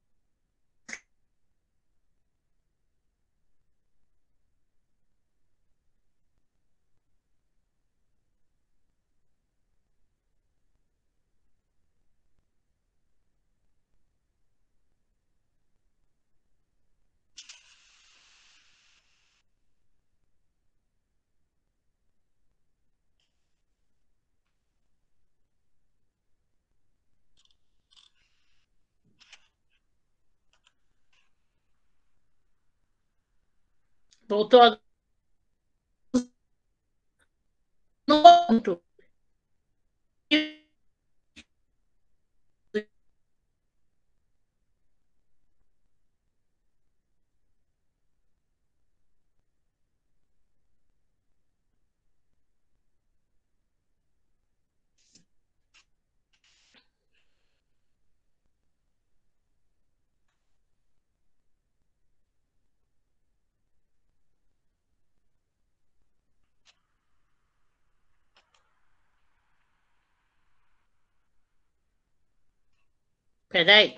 Voltou a... no conto. Peraí.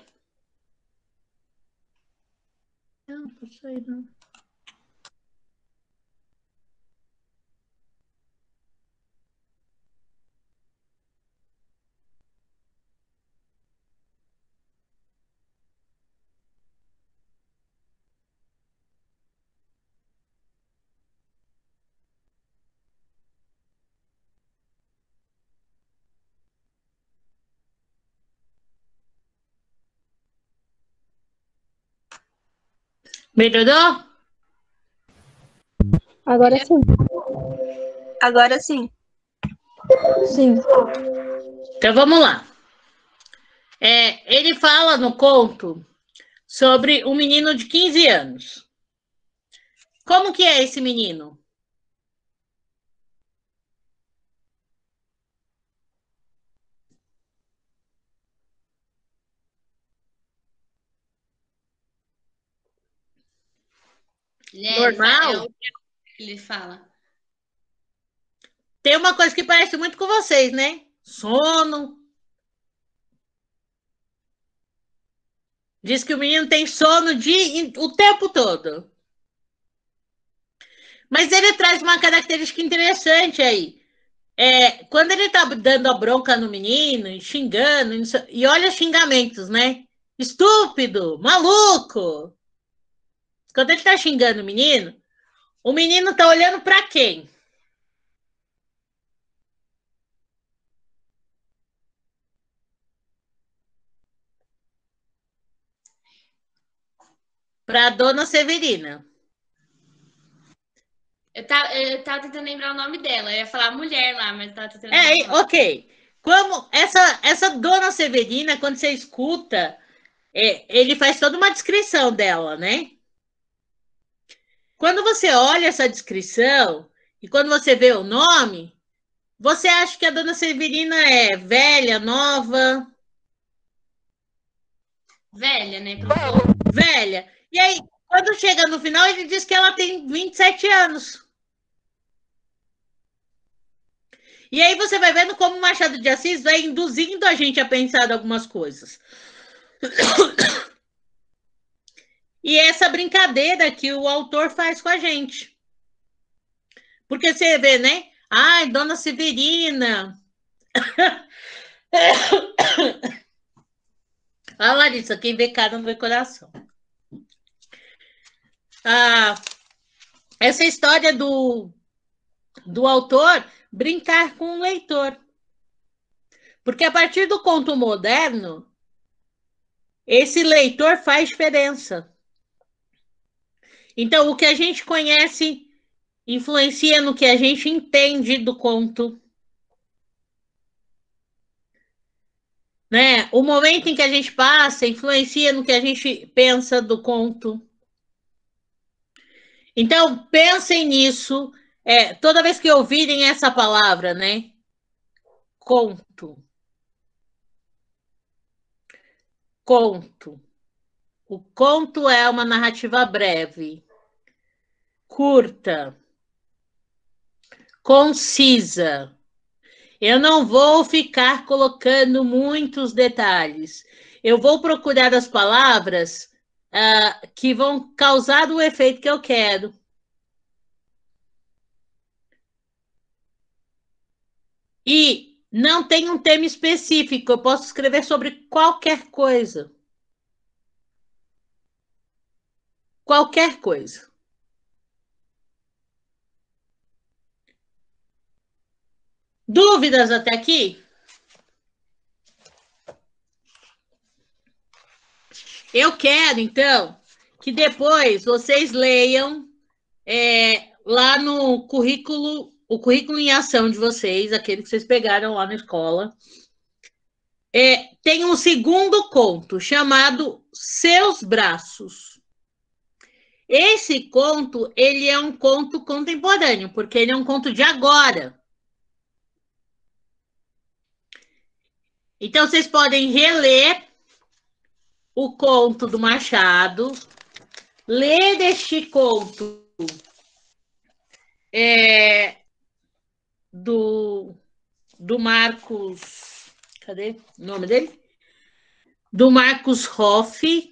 Não, não posso ir, não. Melhorou? Agora sim. Agora sim. Sim. Então vamos lá. É, ele fala no conto sobre um menino de quinze anos. Como que é esse menino? Ele é, Normal? É o que ele fala. Tem uma coisa que parece muito com vocês, né? Sono. Diz que o menino tem sono de, o tempo todo. Mas ele traz uma característica interessante aí. É, quando ele tá dando a bronca no menino, xingando, e olha xingamentos, né? estúpido, maluco. Quando ele tá xingando o menino, o menino tá olhando para quem? Para Dona Severina. Eu tava, eu tava tentando lembrar o nome dela. Eu ia falar mulher lá, mas eu tava tentando É, lembrar o nome. ok. Como essa, essa Dona Severina, quando você escuta, é, ele faz toda uma descrição dela, né? Quando você olha essa descrição e quando você vê o nome, você acha que a Dona Severina é velha, nova? Velha, né? Velha. E aí, quando chega no final, ele diz que ela tem vinte e sete anos. E aí você vai vendo como o Machado de Assis vai induzindo a gente a pensar em algumas coisas. E essa brincadeira que o autor faz com a gente. Porque você vê, né? Ai, Dona Severina. Ah, Larissa, quem vê cara não vê coração. Ah, essa história do, do autor brincar com o leitor. Porque a partir do conto moderno, esse leitor faz diferença. Então, o que a gente conhece influencia no que a gente entende do conto. Né? O momento em que a gente passa influencia no que a gente pensa do conto. Então, pensem nisso. É, toda vez que ouvirem essa palavra, né? Conto. Conto. O conto é uma narrativa breve, curta, concisa. Eu não vou ficar colocando muitos detalhes. Eu vou procurar as palavras uh, que vão causar o efeito que eu quero. E não tem um tema específico. Eu posso escrever sobre qualquer coisa. Qualquer coisa. Dúvidas até aqui? Eu quero, então, que depois vocês leiam é, lá no currículo, o currículo em ação de vocês, aquele que vocês pegaram lá na escola. É, tem um segundo conto chamado Seus Braços. Esse conto, ele é um conto contemporâneo, porque ele é um conto de agora. Então, vocês podem reler o conto do Machado, ler este conto é, do, do Marcos... Cadê o nome dele? Do Marcus Hoff.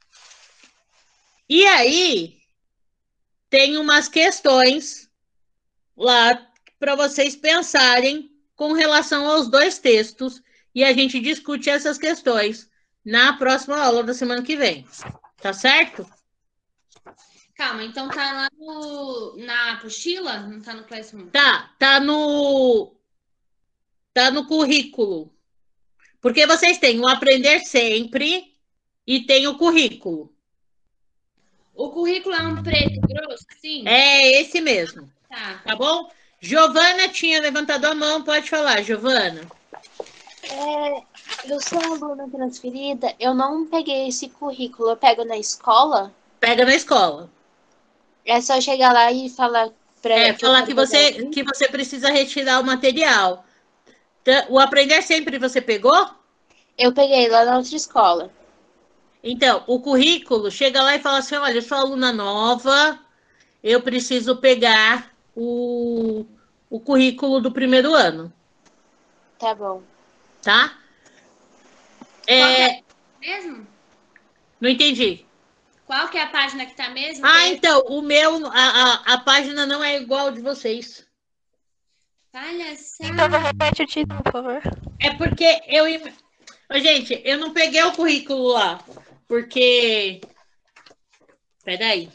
E aí, tem umas questões lá para vocês pensarem com relação aos dois textos e a gente discute essas questões na próxima aula da semana que vem. Tá certo? Calma, então tá lá no, na apostila? Não tá no Classroom? Tá, tá no, tá no currículo. Porque vocês têm o Aprender Sempre e tem o currículo. O currículo é um preto grosso, sim? É esse mesmo. Tá. Tá bom? Giovana tinha levantado a mão, pode falar, Giovana. É, eu sou aluna transferida, eu não peguei esse currículo, eu pego na escola? Pega na escola. É só chegar lá e falar para É, falar que você, que você precisa retirar o material. O Aprender Sempre você pegou? Eu peguei lá na outra escola. Então, o currículo, chega lá e fala assim, olha, eu sou aluna nova, eu preciso pegar o, o currículo do primeiro ano. Tá bom. Tá? É... Qual que é mesmo? Não entendi. Qual que é a página que tá mesmo? Ah, que... então, o meu, a, a, a página não é igual de vocês. Palhaçada. Então, repete o título, por favor. É porque eu... Ô, gente, eu não peguei o currículo lá, porque... Peraí.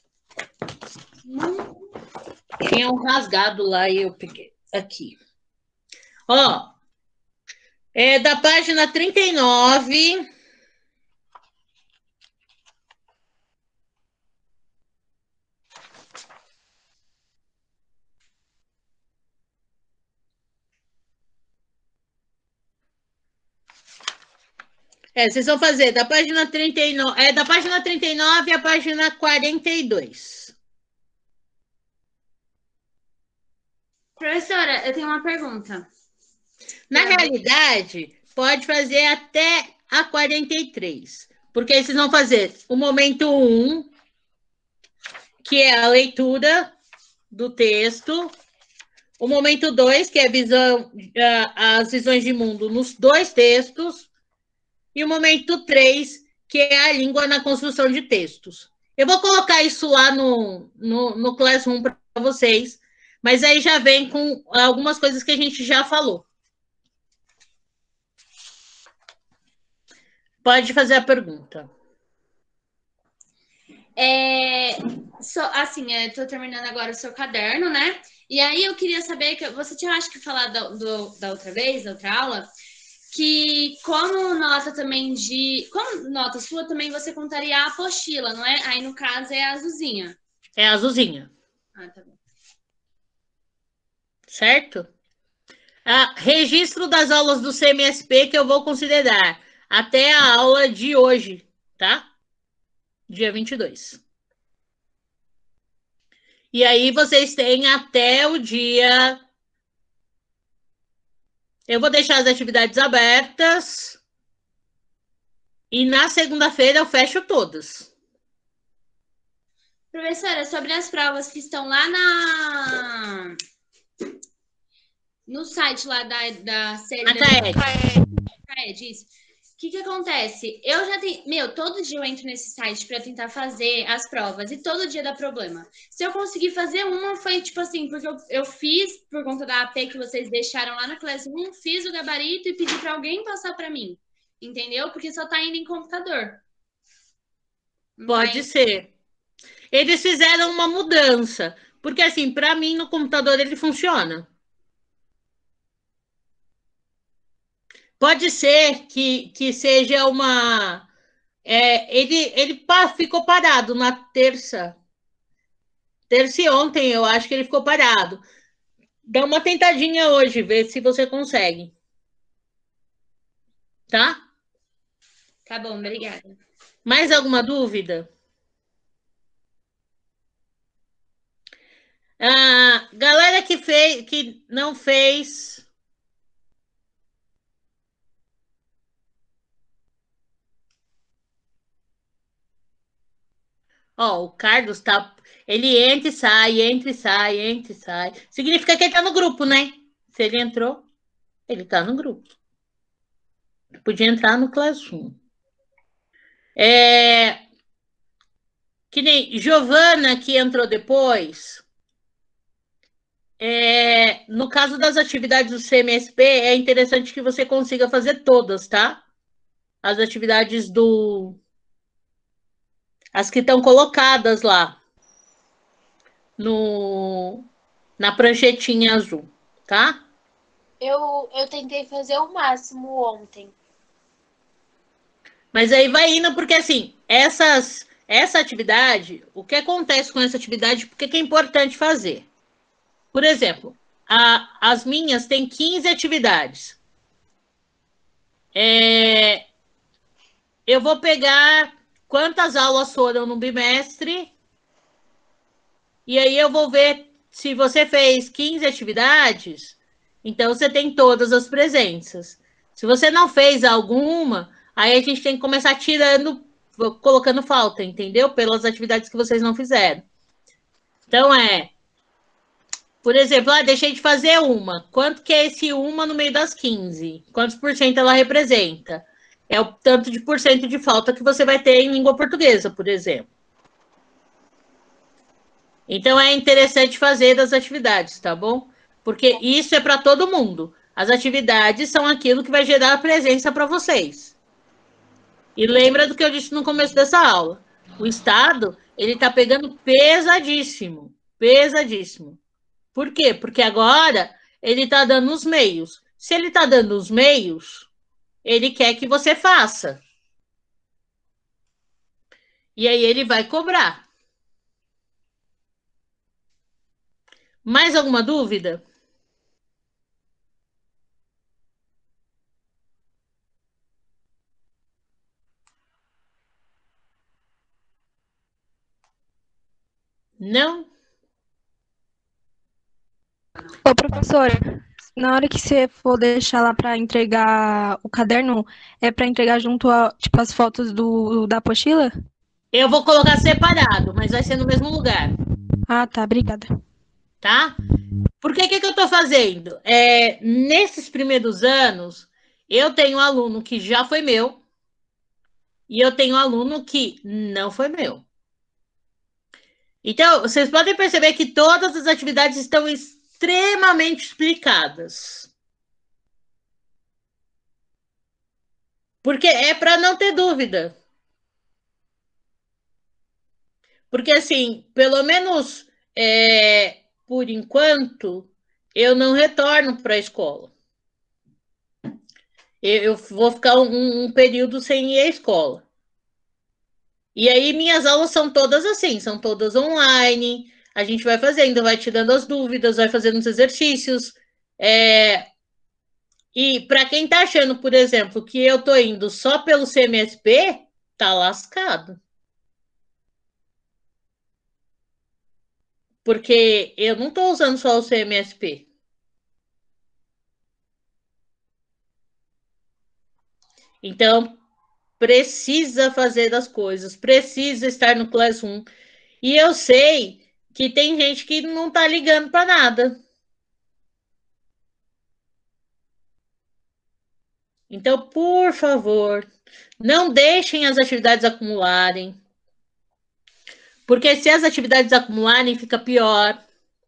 Tinha um rasgado lá e eu peguei. Aqui. Ó, é da página trinta e nove... É, vocês vão fazer da página trinta e nove, é da página trinta e nove à página quarenta e dois. Professora, eu tenho uma pergunta. Na realidade, pode fazer até a quarenta e três, porque aí vocês vão fazer o momento um, que é a leitura do texto, o momento dois, que é a visão, as visões de mundo nos dois textos, e o momento três, que é a língua na construção de textos. Eu vou colocar isso lá no, no, no Classroom para vocês, mas aí já vem com algumas coisas que a gente já falou. Pode fazer a pergunta. É, so, assim, eu tô terminando agora o seu caderno, né? E aí eu queria saber, que você tinha, acho que, falado do, do, da outra vez, da outra aula, que como nota também de... Como nota sua, também você contaria a apostila, não é? Aí, no caso, é a azulzinha. É a azulzinha. Ah, tá bom. Certo? Ah, registro das aulas do C M S P que eu vou considerar até a aula de hoje, tá? Dia vinte e dois. E aí vocês têm até o dia... Eu vou deixar as atividades abertas e na segunda-feira eu fecho todas. Professora, sobre as provas que estão lá na... no site lá da, da série... A CAED. CAED, isso. O que que acontece? Eu já tenho... Meu, todo dia eu entro nesse site para tentar fazer as provas e todo dia dá problema. Se eu conseguir fazer uma, foi tipo assim, porque eu, eu fiz, por conta da A P que vocês deixaram lá na classe um, fiz o gabarito e pedi para alguém passar para mim. Entendeu? Porque só tá indo em computador. Não Pode tá indo... ser. Eles fizeram uma mudança, porque assim, para mim no computador ele funciona. Pode ser que, que seja uma... É, ele ele pa, ficou parado na terça. Terça e ontem, eu acho que ele ficou parado. Dá uma tentadinha hoje, ver se você consegue. Tá? Tá bom, obrigada. Mais alguma dúvida? Ah, galera que, fez, que não fez... Ó, o Carlos tá... Ele entra e sai, entra e sai, entra e sai. Significa que ele tá no grupo, né? Se ele entrou, ele tá no grupo. Podia entrar no Classroom. É... Que nem Giovana, que entrou depois. É... No caso das atividades do C M S P, é interessante que você consiga fazer todas, tá? As atividades do... As que estão colocadas lá. No... Na pranchetinha azul, tá? Eu, eu tentei fazer o máximo ontem. Mas aí vai indo, porque assim, essas, essa atividade, o que acontece com essa atividade, porque que é importante fazer? Por exemplo, a, as minhas têm quinze atividades. É, eu vou pegar quantas aulas foram no bimestre, e aí eu vou ver se você fez quinze atividades, então você tem todas as presenças. Se você não fez alguma, aí a gente tem que começar tirando, colocando falta, entendeu? Pelas atividades que vocês não fizeram. Então, é... Por exemplo, ah, deixei de fazer uma. Quanto que é esse uma no meio das quinze? Quantos por cento ela representa? É o tanto de por cento de falta que você vai ter em língua portuguesa, por exemplo. Então, é interessante fazer das atividades, tá bom? Porque isso é para todo mundo. As atividades são aquilo que vai gerar a presença para vocês. E lembra do que eu disse no começo dessa aula. O Estado, ele está pegando pesadíssimo, pesadíssimo. Por quê? Porque agora ele está dando os meios. Se ele está dando os meios, ele quer que você faça. E aí ele vai cobrar. Mais alguma dúvida? Não? Ô, professora, na hora que você for deixar lá para entregar o caderno, é para entregar junto a, tipo, as fotos do, da apostila? Eu vou colocar separado, mas vai ser no mesmo lugar. Ah, tá, obrigada. Tá? Por que que, que eu estou fazendo? É, nesses primeiros anos, eu tenho aluno que já foi meu e eu tenho aluno que não foi meu. Então, vocês podem perceber que todas as atividades estão extremamente explicadas. Porque é para não ter dúvida. Porque, assim, pelo menos é, por enquanto, eu não retorno para a escola. Eu, eu vou ficar um, um período sem ir à escola. E aí, minhas aulas são todas assim, são todas online. A gente vai fazendo, vai tirando as dúvidas, vai fazendo os exercícios. É... E para quem está achando, por exemplo, que eu estou indo só pelo C M S P, tá lascado. Porque eu não estou usando só o C M S P. Então, precisa fazer as coisas, precisa estar no Classroom. E eu sei que tem gente que não está ligando para nada. Então, por favor, não deixem as atividades acumularem. Porque se as atividades acumularem, fica pior.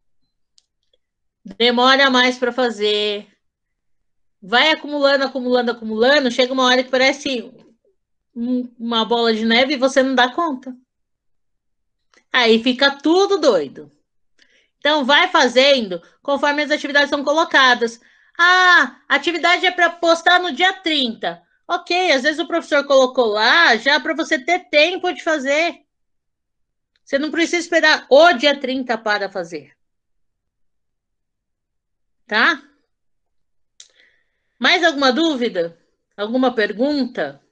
Demora mais para fazer. Vai acumulando, acumulando, acumulando. Chega uma hora que parece uma bola de neve e você não dá conta. Aí fica tudo doido. Então, vai fazendo conforme as atividades são colocadas. Ah, a atividade é para postar no dia trinta. Ok, às vezes o professor colocou lá já para você ter tempo de fazer. Você não precisa esperar o dia trinta para fazer. Tá? Mais alguma dúvida? Alguma pergunta?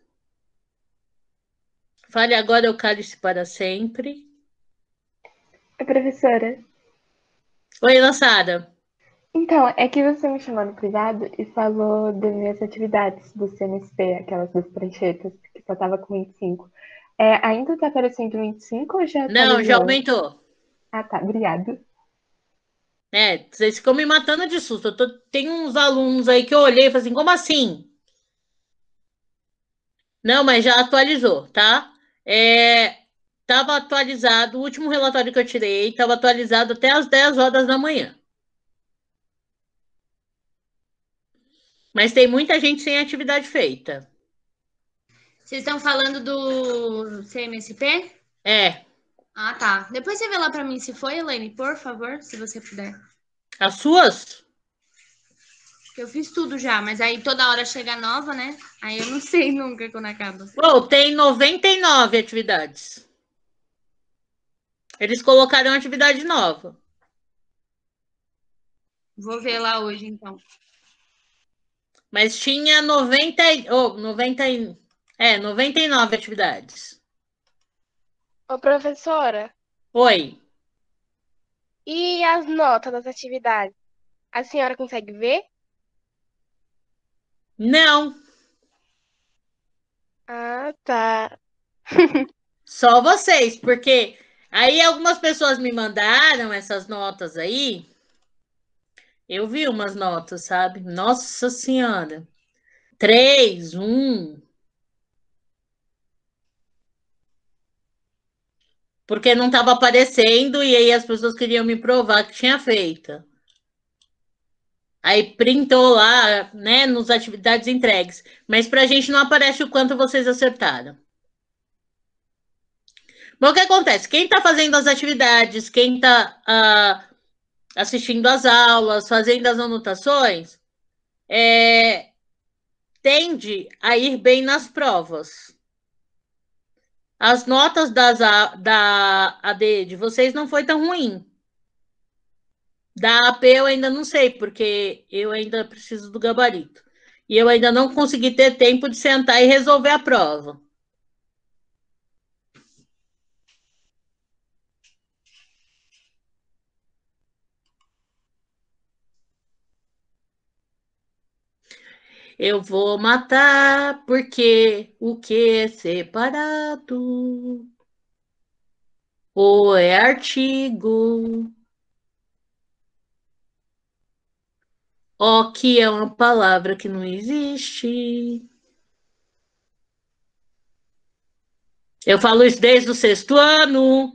Fale agora, eu cale-se para sempre. Oi, professora. Oi, Lançada. Então, é que você me chamou no privado e falou das minhas atividades do C M S P, aquelas das pranchetas, que só tava com vinte e cinco. É, ainda tá aparecendo vinte e cinco ou já Não, atualizou? já aumentou. Ah, tá. Obrigada. É, vocês ficam me matando de susto. Eu tô, tem uns alunos aí que eu olhei e falei assim, como assim? Não, mas já atualizou, tá? É, tava atualizado, o último relatório que eu tirei, estava atualizado até as dez horas da manhã. Mas tem muita gente sem atividade feita. Vocês estão falando do C M S P? É. Ah, tá. Depois você vê lá pra mim se foi, Elaine, por favor, se você puder. As suas? Eu fiz tudo já, mas aí toda hora chega nova, né? Aí eu não sei nunca quando acaba. Oh, tem noventa e nove atividades. Eles colocaram atividade nova. Vou ver lá hoje, então. Mas tinha noventa, oh, noventa, é, noventa e nove atividades. Ô, professora. Oi. E as notas das atividades? A senhora consegue ver? Não. Ah, tá. Só vocês, porque aí algumas pessoas me mandaram essas notas aí. Eu vi umas notas, sabe? Nossa Senhora. Três, um. Porque não estava aparecendo e aí as pessoas queriam me provar que tinha feito. Aí printou lá, né, nos atividades entregues. Mas para a gente não aparece o quanto vocês acertaram. Bom, o que acontece? Quem está fazendo as atividades, quem está uh, assistindo às aulas, fazendo as anotações, é, tende a ir bem nas provas. As notas das, da A D de vocês não foi tão ruim. Da A P eu ainda não sei, porque eu ainda preciso do gabarito. E eu ainda não consegui ter tempo de sentar e resolver a prova. Eu vou matar, porque o que é separado? Ou é artigo? Ó, que é uma palavra que não existe. Eu falo isso desde o sexto ano.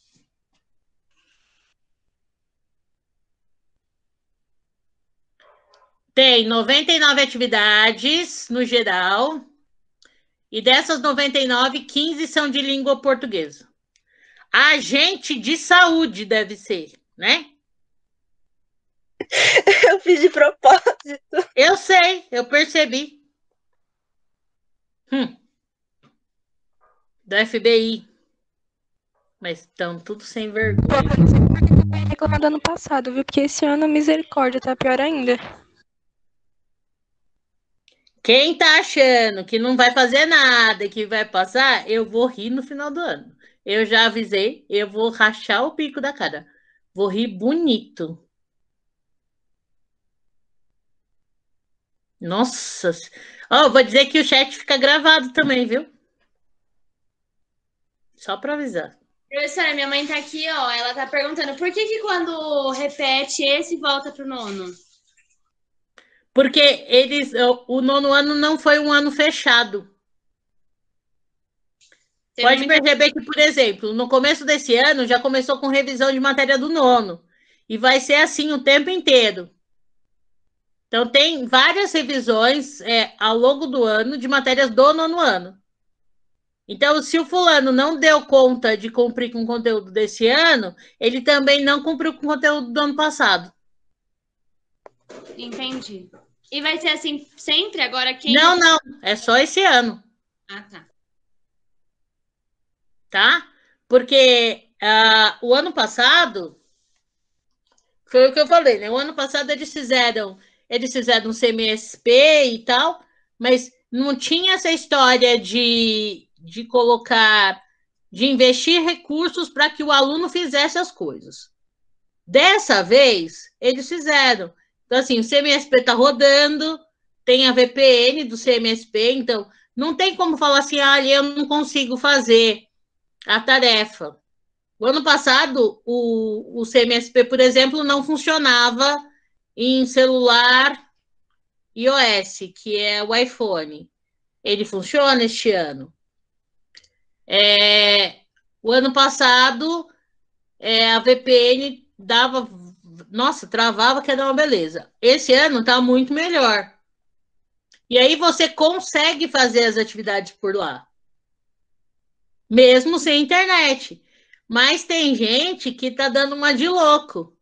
Tem noventa e nove atividades no geral. E dessas noventa e nove, quinze são de língua portuguesa. Agente de saúde deve ser, né? Eu fiz de propósito. Eu sei, eu percebi. Hum. Do F B I. Mas estão tudo sem vergonha. Eu reclamar do ano passado, viu? Porque esse ano, misericórdia, tá pior ainda. Quem tá achando que não vai fazer nada, que vai passar, eu vou rir no final do ano. Eu já avisei, eu vou rachar o bico da cara. Vou rir bonito. Nossa. Ó, oh, vou dizer que o chat fica gravado também, viu? Só para avisar. Professora, minha mãe tá aqui, ó. Ela tá perguntando por que que quando repete esse volta pro nono? Porque eles, o nono ano não foi um ano fechado. Teve Pode muita... perceber que, por exemplo, no começo desse ano já começou com revisão de matéria do nono. E vai ser assim o tempo inteiro. Então, tem várias revisões é, ao longo do ano de matérias do nono ano. Então, se o fulano não deu conta de cumprir com o conteúdo desse ano, ele também não cumpriu com o conteúdo do ano passado. Entendi. E vai ser assim sempre? Agora quem... Não, não. É só esse ano. Ah, tá. Tá? Porque uh, o ano passado... Foi o que eu falei, né? O ano passado eles fizeram... Eles fizeram um C M S P e tal, mas não tinha essa história de, de colocar... De investir recursos para que o aluno fizesse as coisas. Dessa vez, eles fizeram. Então, assim, o C M S P está rodando, tem a V P N do C M S P, então não tem como falar assim, ah, eu não consigo fazer a tarefa. O ano passado, o, o C M S P, por exemplo, não funcionava em celular iOS, que é o iPhone. Ele funciona este ano. É, o ano passado, é, a V P N dava... Nossa, travava que era uma beleza. Esse ano tá muito melhor. E aí você consegue fazer as atividades por lá. Mesmo sem internet. Mas tem gente que tá dando uma de louco.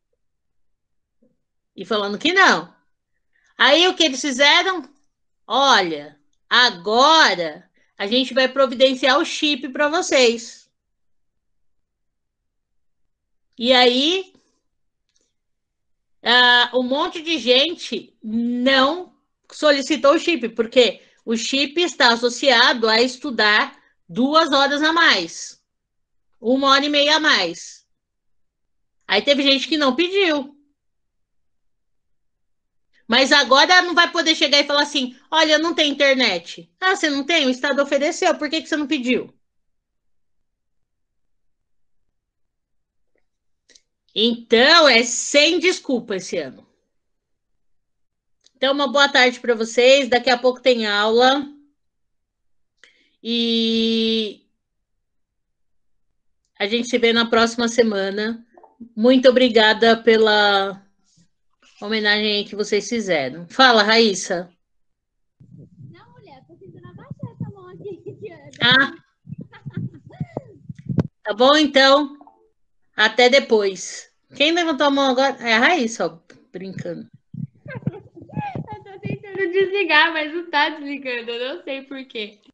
E falando que não. Aí o que eles fizeram? Olha, agora a gente vai providenciar o chip para vocês. E aí... Uh, um monte de gente não solicitou o chip, porque o chip está associado a estudar duas horas a mais, uma hora e meia a mais. Aí teve gente que não pediu. Mas agora não vai poder chegar e falar assim, olha, não tem internet. Ah, você não tem? O Estado ofereceu, por que que você não pediu? Então, é sem desculpa esse ano. Então, uma boa tarde para vocês. Daqui a pouco tem aula. E a gente se vê na próxima semana. Muito obrigada pela... homenagem aí que vocês fizeram. Fala, Raíssa. Não, mulher, tô tentando abaixar essa mão aqui. Ah, tá bom, então. Até depois. Quem levantou a mão agora? É a Raíssa, ó, brincando. Eu tô tentando desligar, mas não tá desligando. Eu não sei por quê.